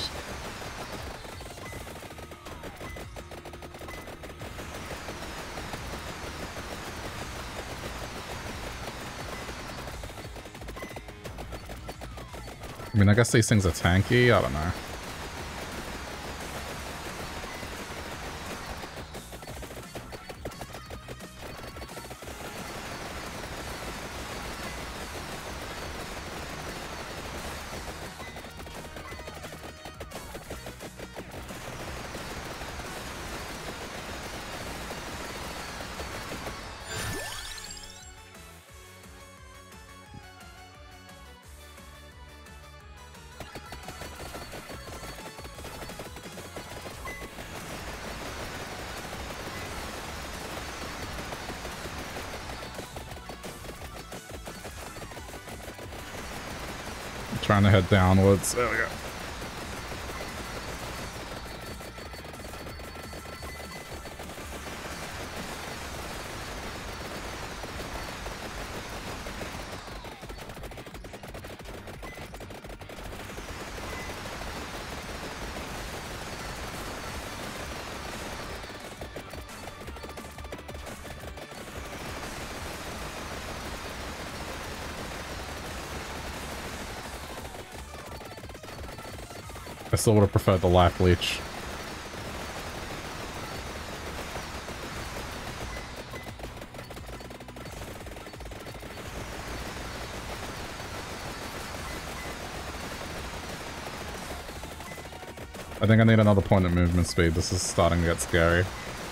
I mean, I guess these things are tanky, I don't know. Trying to head downwards. There we go. I still would have preferred the life leech. I think I need another point of movement speed. This is starting to get scary.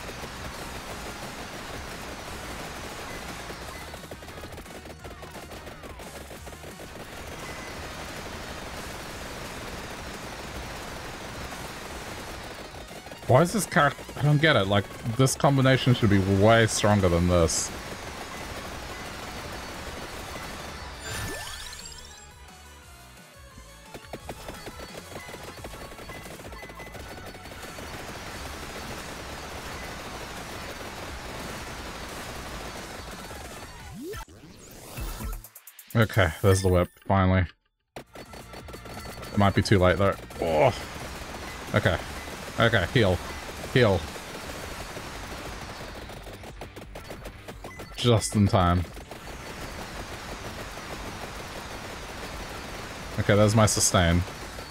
Why is this character... I don't get it. Like, this combination should be way stronger than this. Okay, there's the whip, finally. It might be too late, though. Oh. Okay. Okay, heal. Heal. Just in time. Okay, there's my sustain.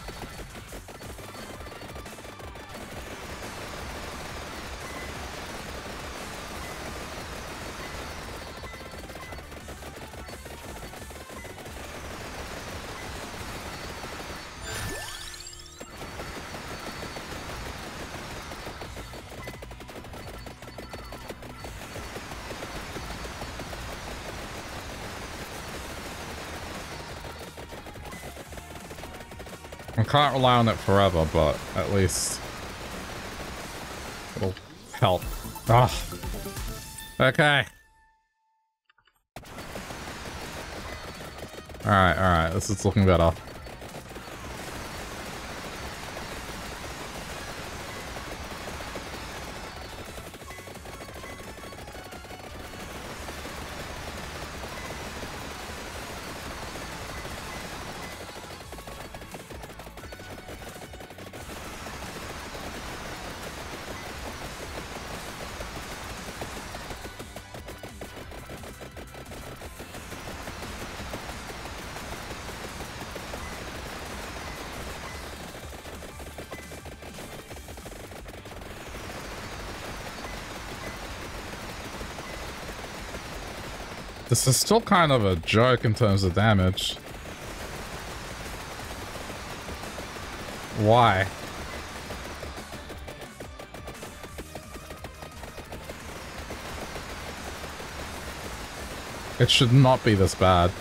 I can't rely on it forever, but at least it'll help. Ah, okay. Alright, this is looking better. This is still kind of a joke in terms of damage. Why? It should not be this bad.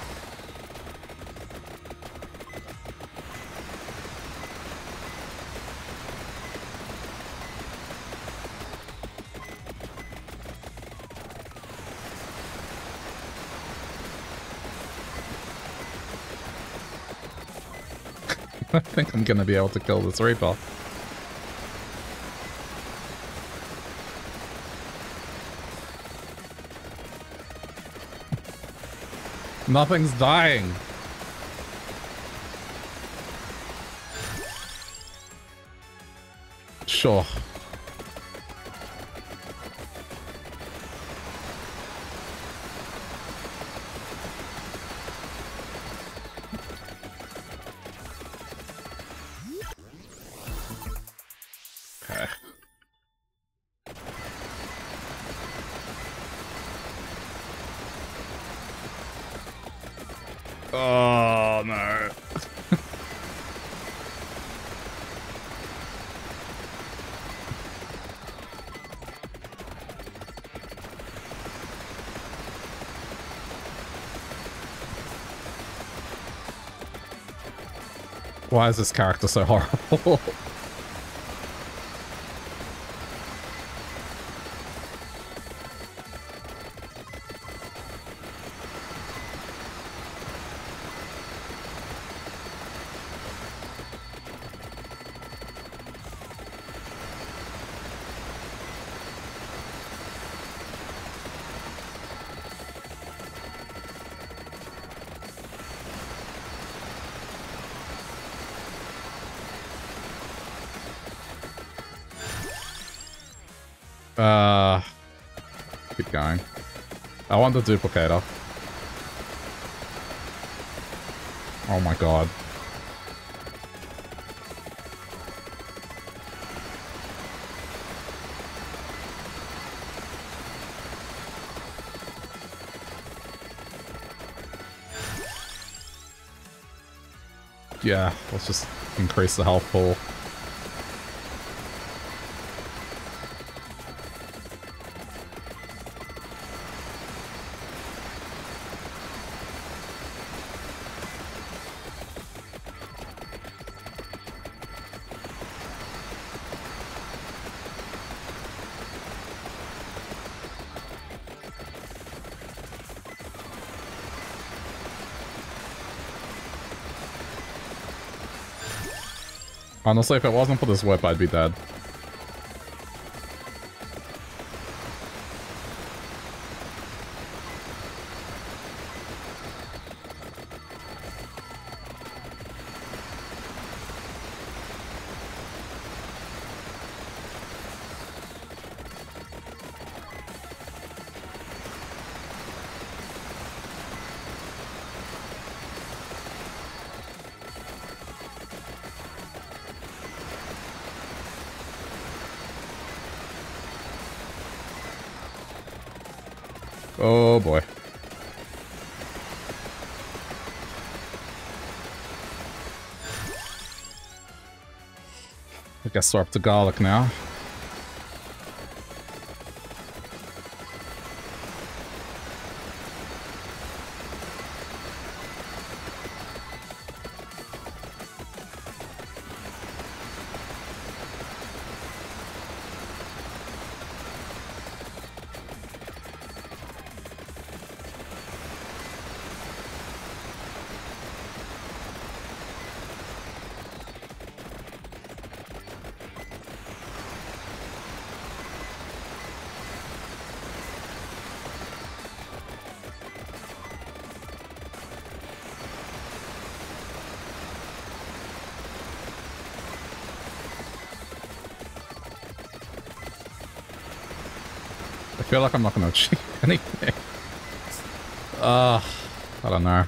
I think I'm gonna be able to kill this Reaper. Nothing's dying. Sure. Okay. Oh no. Why is this character so horrible? Keep going. I want the duplicator. Oh my god. Yeah, let's just increase the health pool. Honestly, if it wasn't for this whip, I'd be dead. Oh boy. I guess we're up to garlic now. I feel like I'm not gonna achieve anything. I don't know.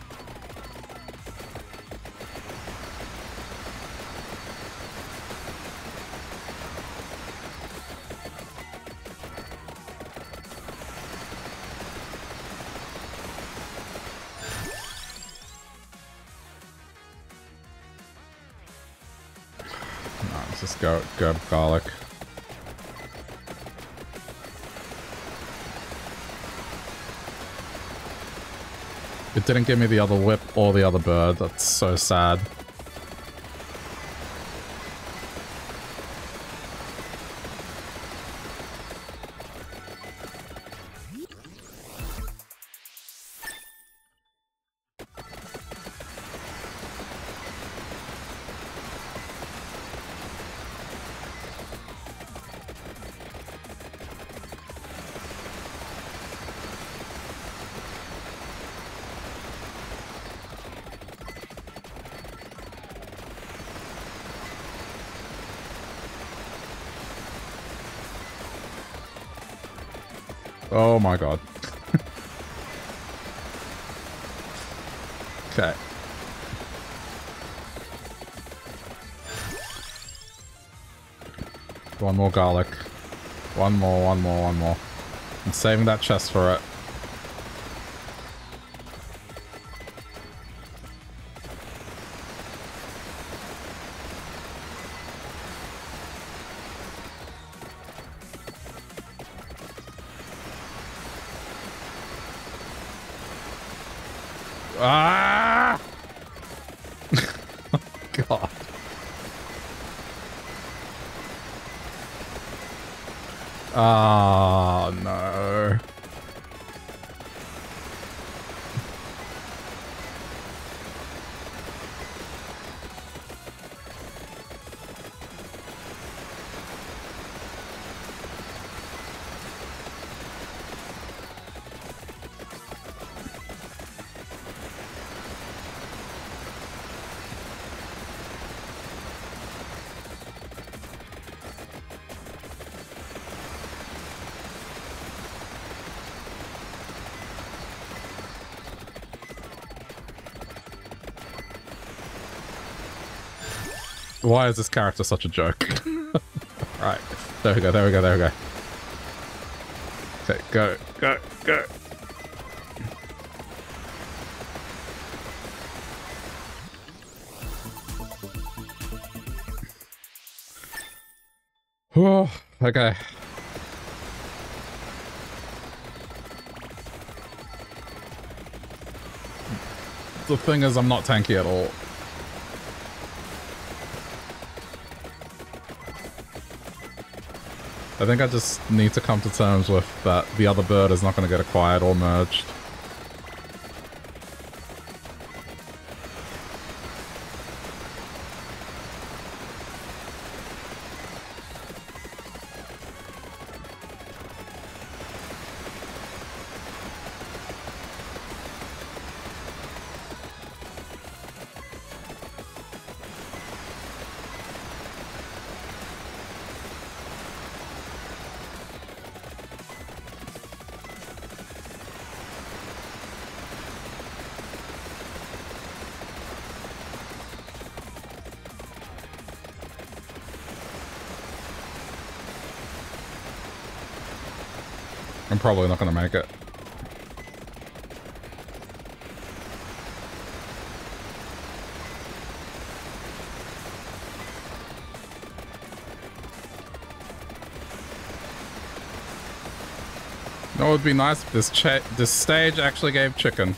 No, let's just go garlic. It didn't give me the other whip or the other bird. That's so sad. Oh my god. Okay. One more garlic. One more, one more, one more. I'm saving that chest for it. Ah! God. Oh, no. Why is this character such a joke? Right. There we go, there we go, there we go. Okay, go, go, go. Oh, okay. The thing is, I'm not tanky at all. I think I just need to come to terms with that the other bird is not going to get acquired or merged. I'm probably not going to make it. No, it would be nice if this stage actually gave chicken.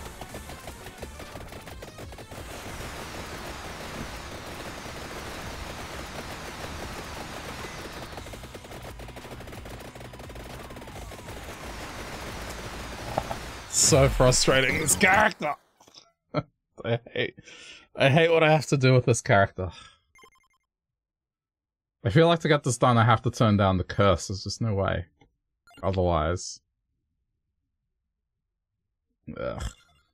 So frustrating, this character. I hate what I have to do with this character. I feel like to get this done I have to turn down the curse. There's just no way otherwise. Ugh.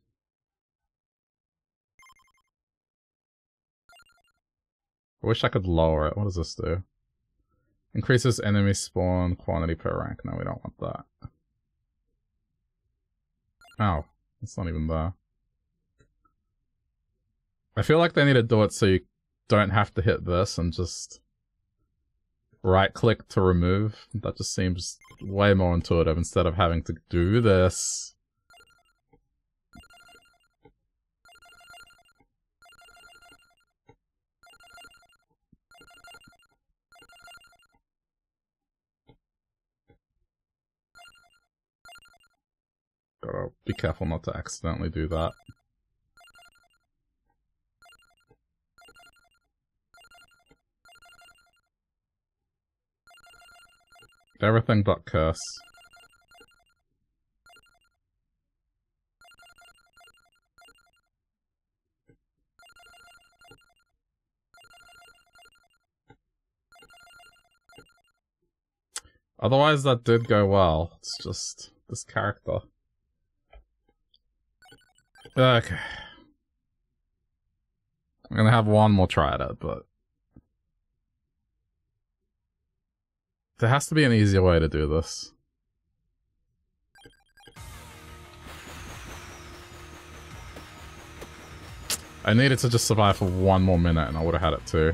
I wish I could lower it. What does this do? Increases enemy spawn quantity per rank. No, we don't want that. Oh, it's not even there. I feel like they need to do it so you don't have to hit this and just right-click to remove. That just seems way more intuitive instead of having to do this. Gotta be careful not to accidentally do that. Everything but curse. Otherwise, that did go well. It's just this character. Okay. I'm gonna have one more try at it, but there has to be an easier way to do this. I needed to just survive for one more minute and I would have had it too.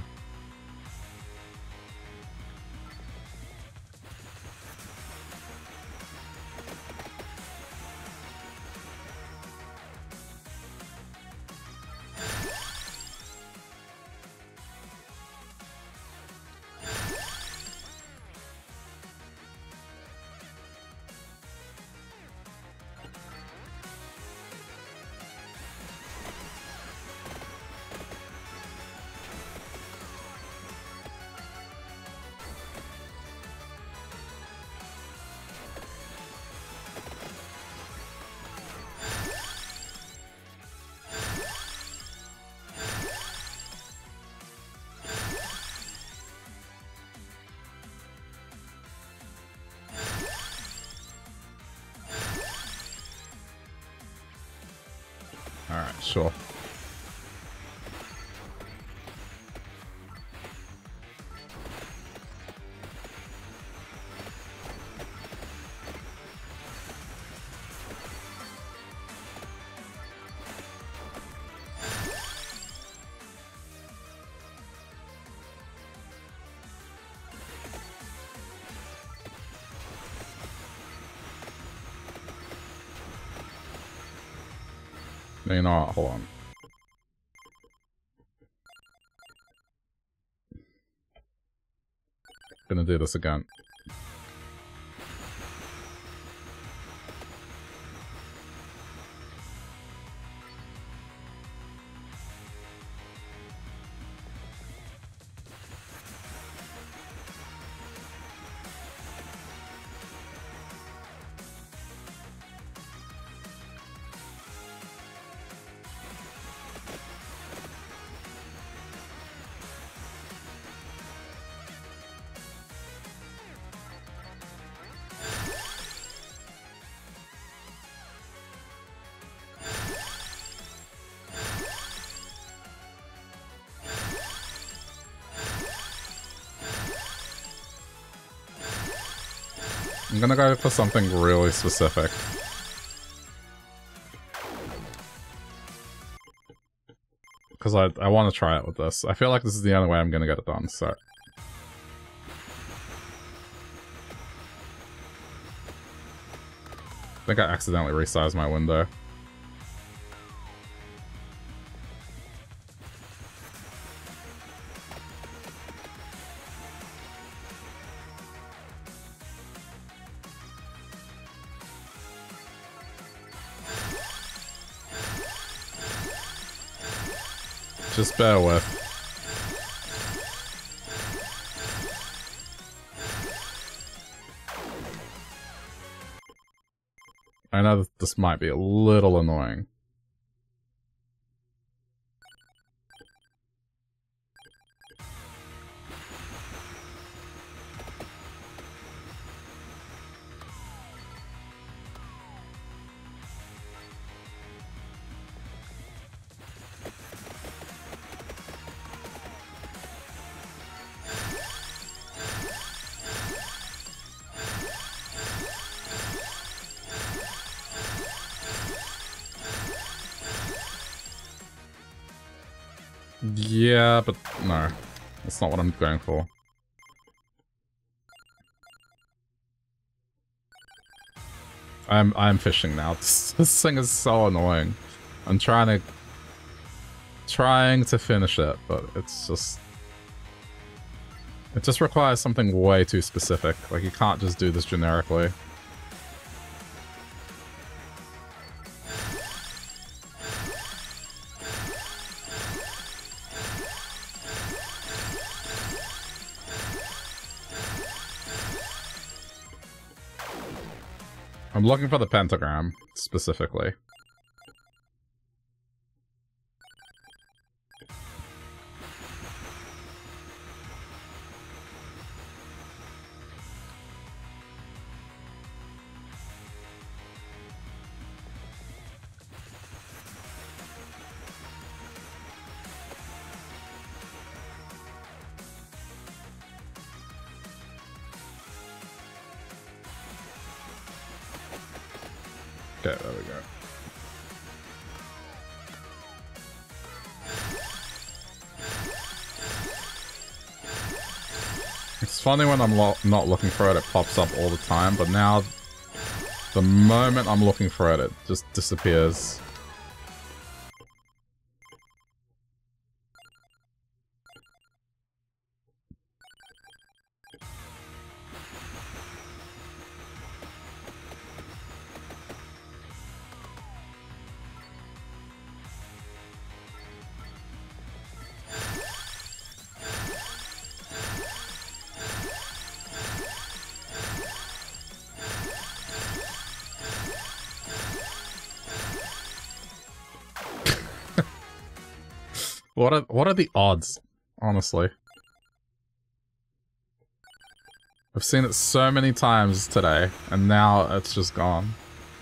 Alright, sure. You know what? Hold on. Gonna do this again. I'm gonna go for something really specific. Because I want to try it with this. I feel like this is the only way I'm gonna get it done, so... I think I accidentally resized my window. Just bear with. I know that this might be a little annoying. Yeah, but no. That's not what I'm going for. I'm fishing now. This thing is so annoying. I'm trying to finish it, but it's just... It just requires something way too specific. Like, you can't just do this generically. I'm looking for the pentagram, specifically. Okay, there we go. It's funny when I'm not looking for it, it pops up all the time, but now, the moment I'm looking for it, it just disappears. What are the odds, honestly? I've seen it so many times today, and now it's just gone.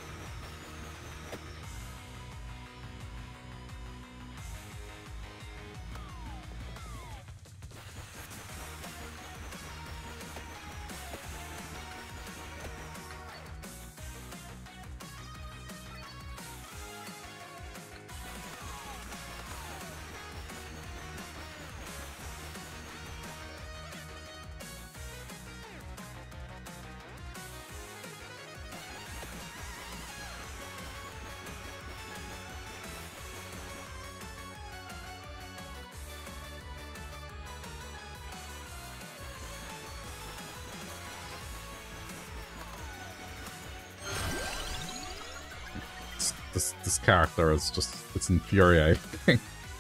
This character is just, it's infuriating.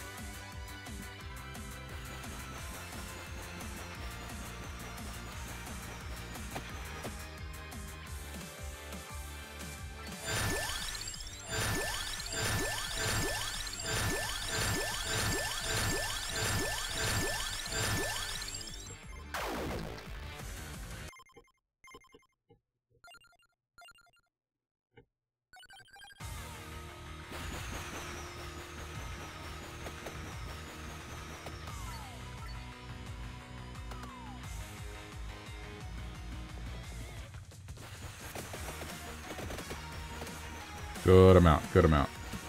Good amount, good amount.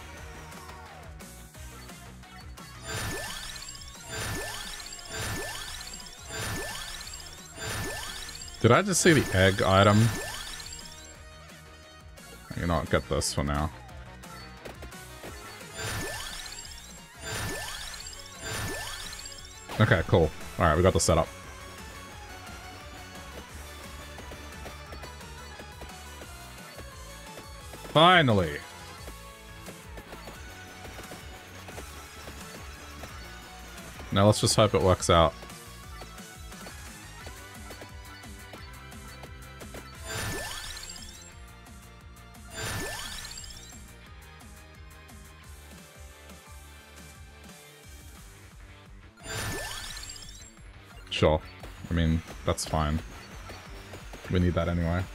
Did I just see the egg item? You know what, get this for now. Okay, cool. Alright, we got the setup. Finally! Now let's just hope it works out. Sure. I mean, that's fine. We need that anyway.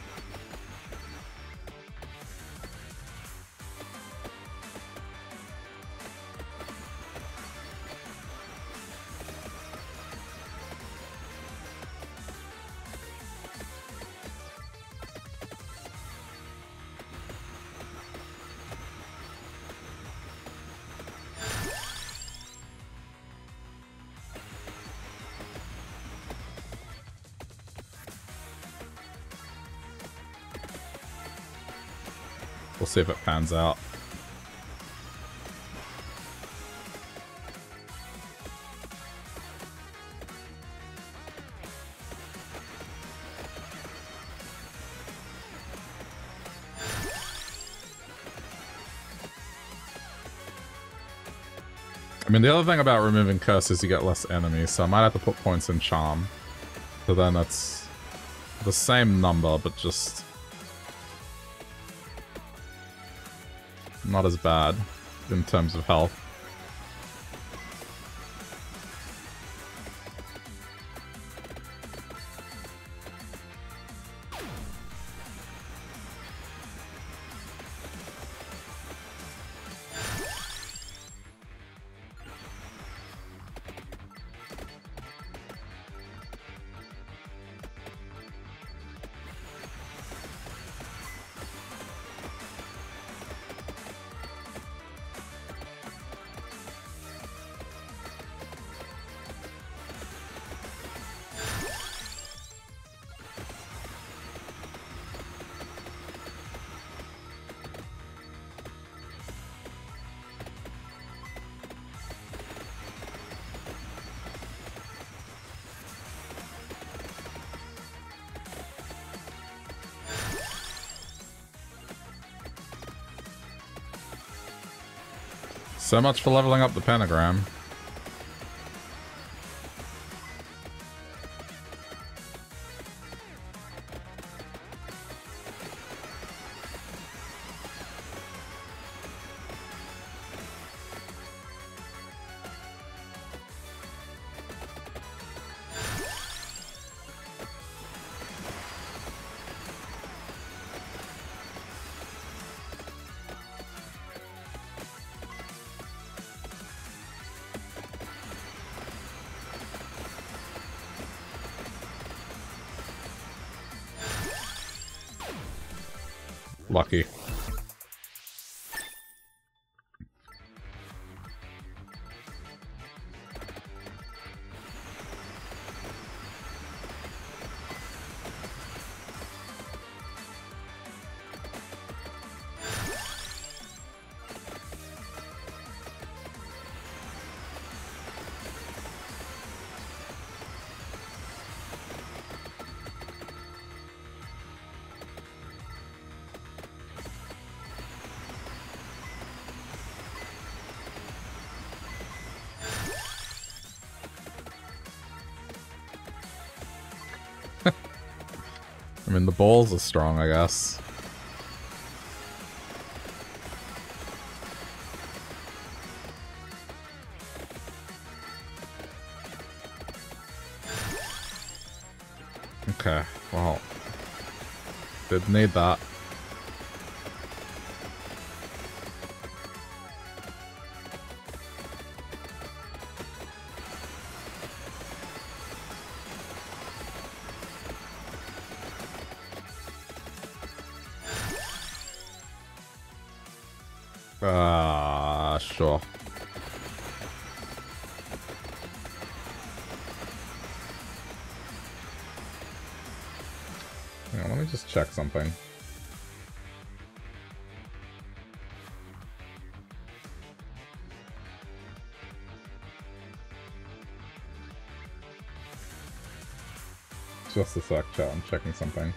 We'll see if it pans out. I mean, the other thing about removing curse is you get less enemies, so I might have to put points in charm. So then it's the same number, but just not as bad in terms of health. So much for leveling up the pentagram. Lucky. I mean, the balls are strong, I guess. Okay, well, did need that. Sure. Hang on, let me just check something. Just a sec, chat. I'm checking something.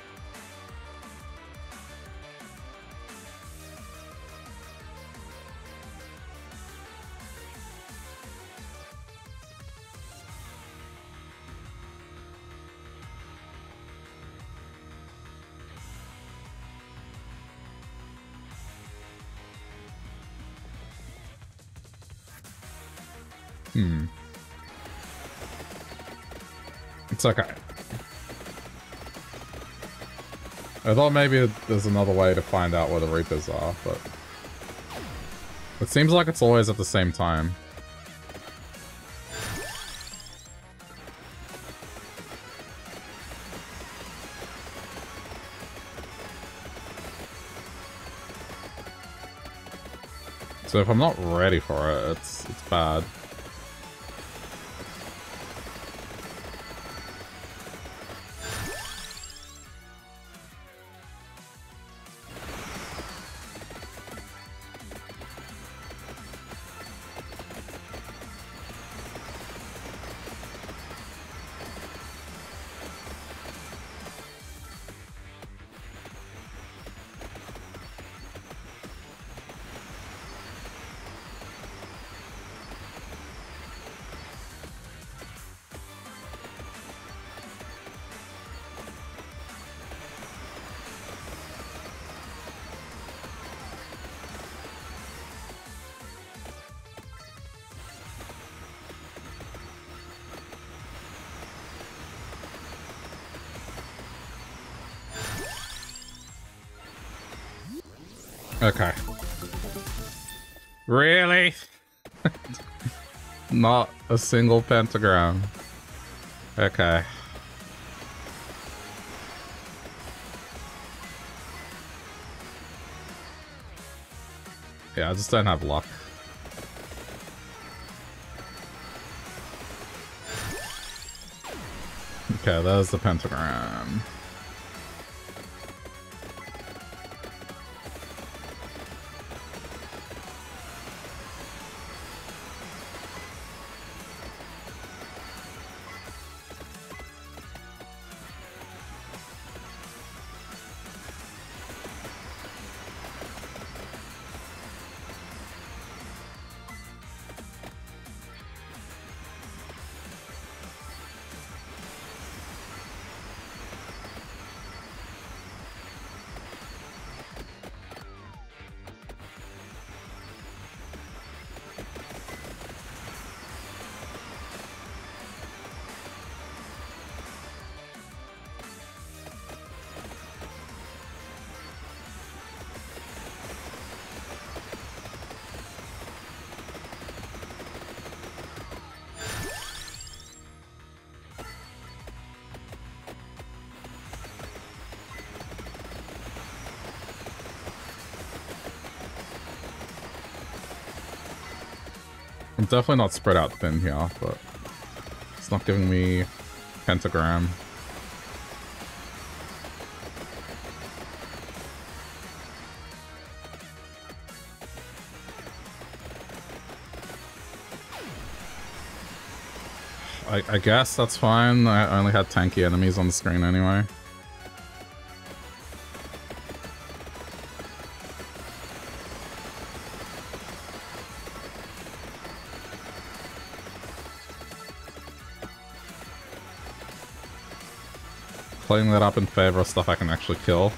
It's okay. I thought maybe there's another way to find out where the Reapers are, but it seems like it's always at the same time. So if I'm not ready for it, it's bad. Okay. Really? Not a single pentagram. Okay. Yeah, I just don't have luck. Okay, there's the pentagram. I'm definitely not spread out thin here, but it's not giving me pentagram. I guess that's fine. I only had tanky enemies on the screen anyway. Playing that up in favor of stuff I can actually kill.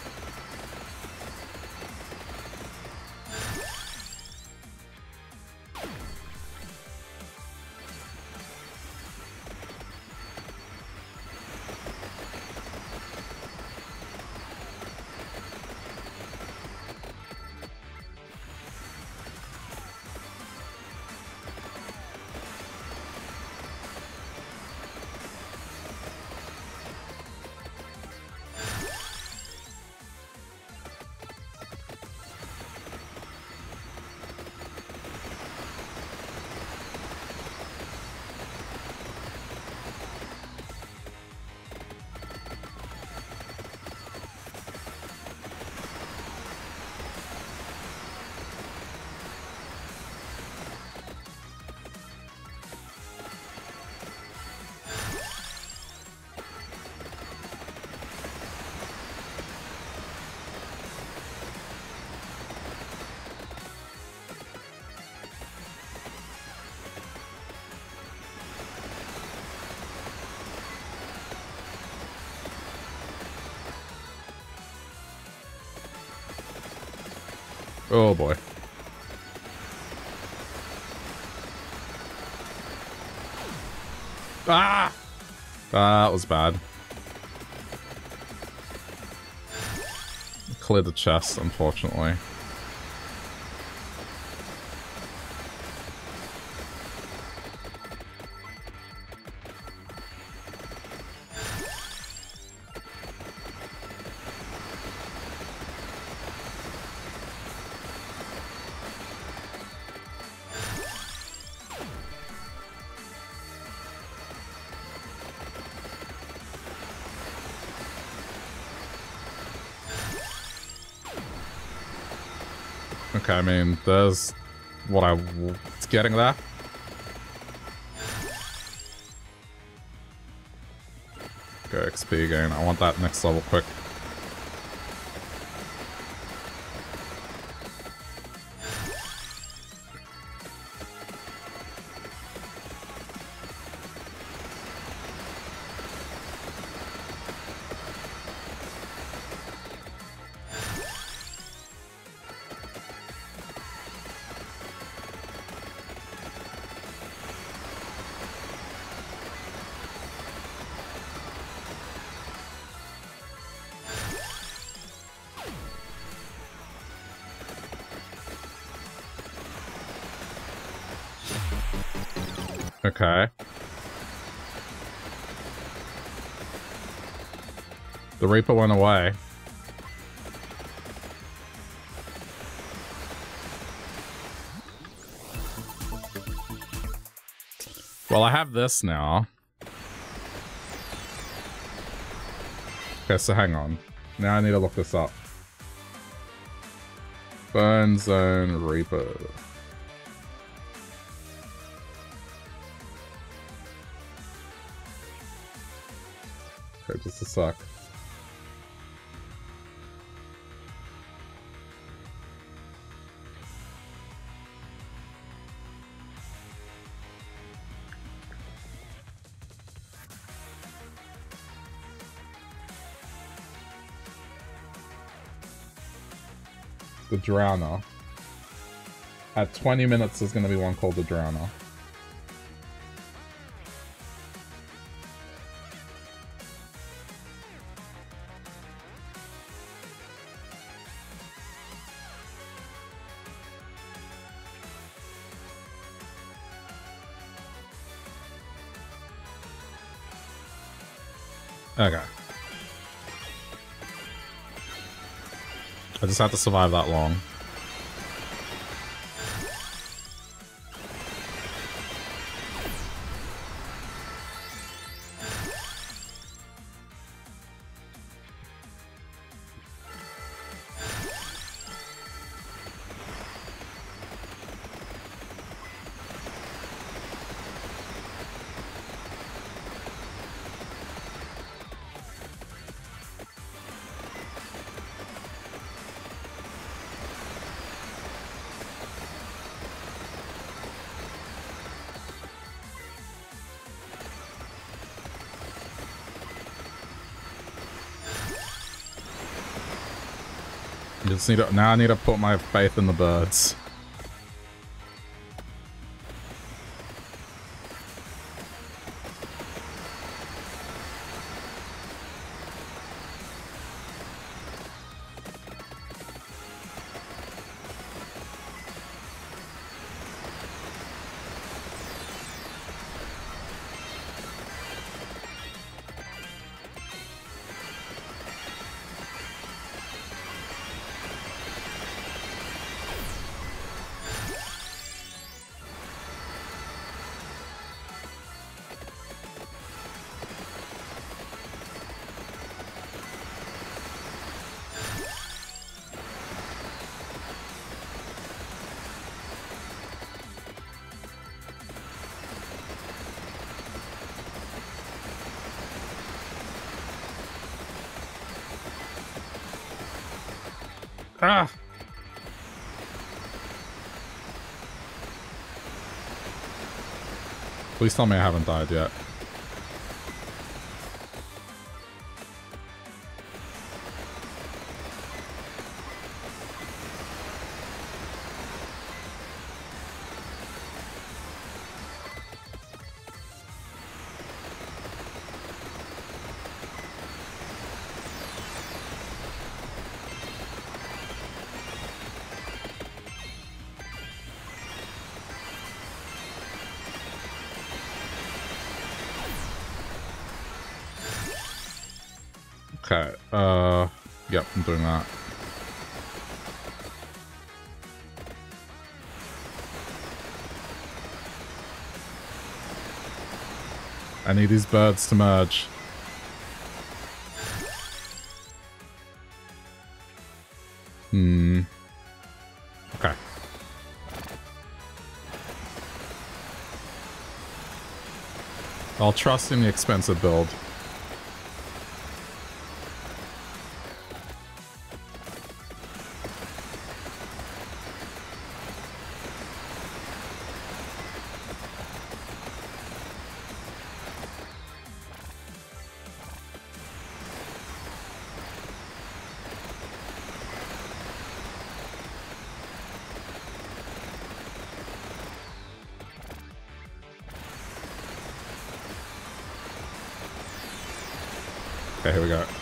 Oh boy. Ah! That was bad. Cleared the chest, unfortunately. Okay, I mean, there's what I was getting there. Go XP again. I want that next level quick. Okay. The Reaper went away. Well, I have this now. Okay, so hang on. Now I need to look this up. Burn Zone Reaper. Okay, just a sec. The Drowner. At 20 minutes, there's going to be one called the Drowner. Okay. I just have to survive that long. Just need to, now I need to put my faith in the birds. Ah! Please tell me I haven't died yet. Okay, yep, I'm doing that. I need these birds to merge. Okay. I'll trust in the expensive build. Okay, here we go.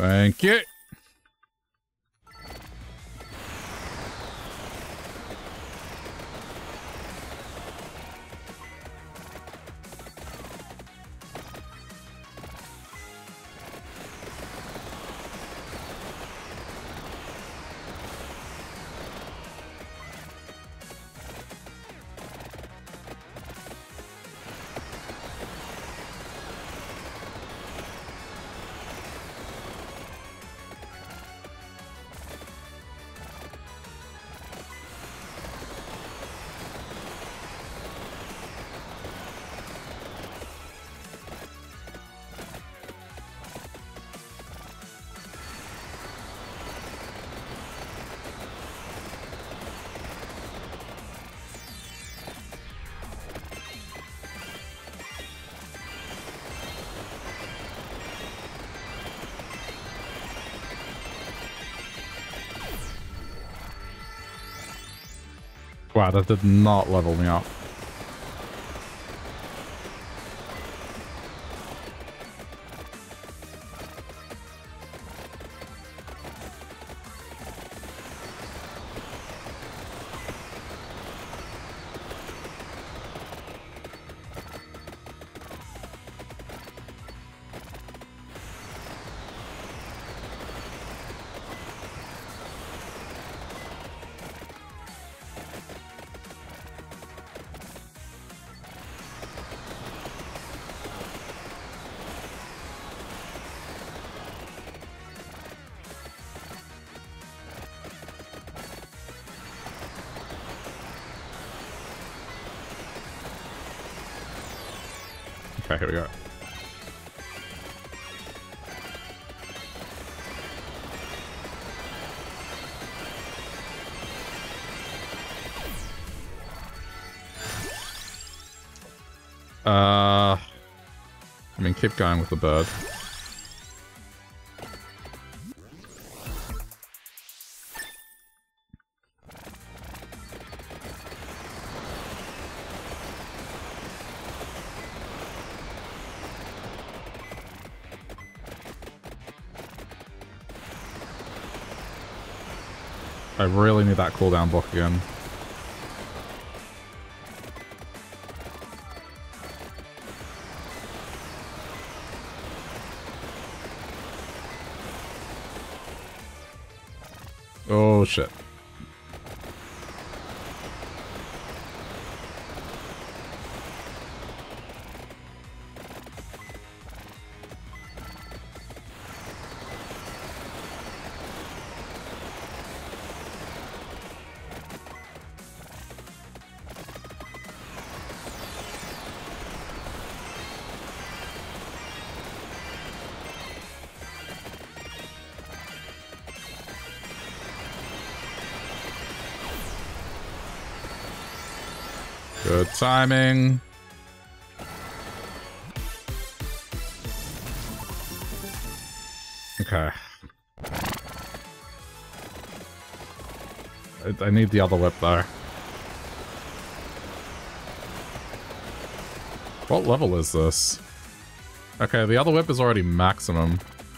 Thank you. Wow, that did not level me up. Okay, here we go. I mean, keep going with the bird. I really need that cooldown block again. Oh shit. Good timing. Okay. I need the other whip though. What level is this? Okay, the other whip is already maximum.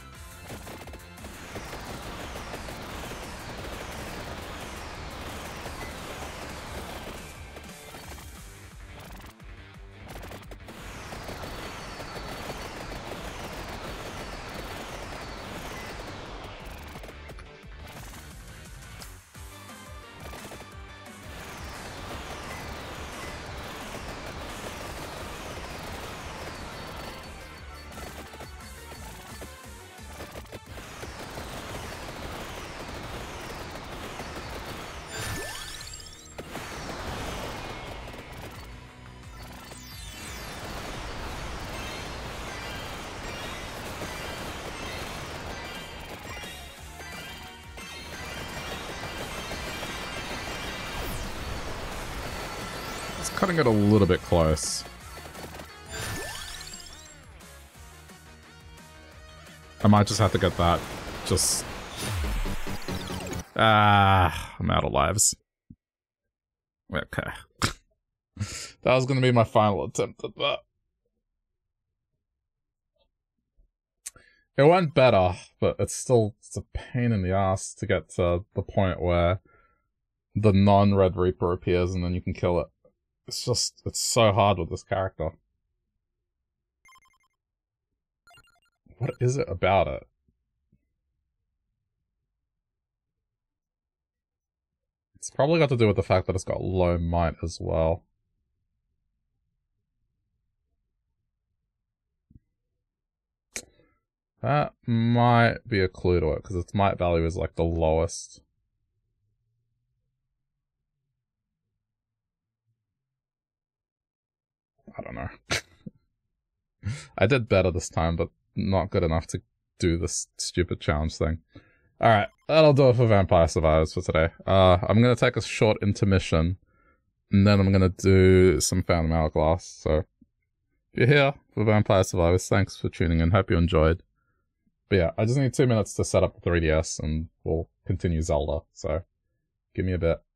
Cutting it a little bit close. I might just have to get that. Just... I'm out of lives. Okay. That was going to be my final attempt at that. It went better, but it's a pain in the ass to get to the point where the non-Red Reaper appears and then you can kill it. It's so hard with this character. What is it about it? It's probably got to do with the fact that it's got low might as well. That might be a clue to it, because its might value is like the lowest. I don't know. I did better this time, but not good enough to do this stupid challenge thing. Alright, that'll do it for Vampire Survivors for today. I'm gonna take a short intermission, and then I'm gonna do some Phantom Hourglass. So, if you're here for Vampire Survivors, thanks for tuning in. Hope you enjoyed. But yeah, I just need 2 minutes to set up the 3DS, and we'll continue Zelda. So, give me a bit.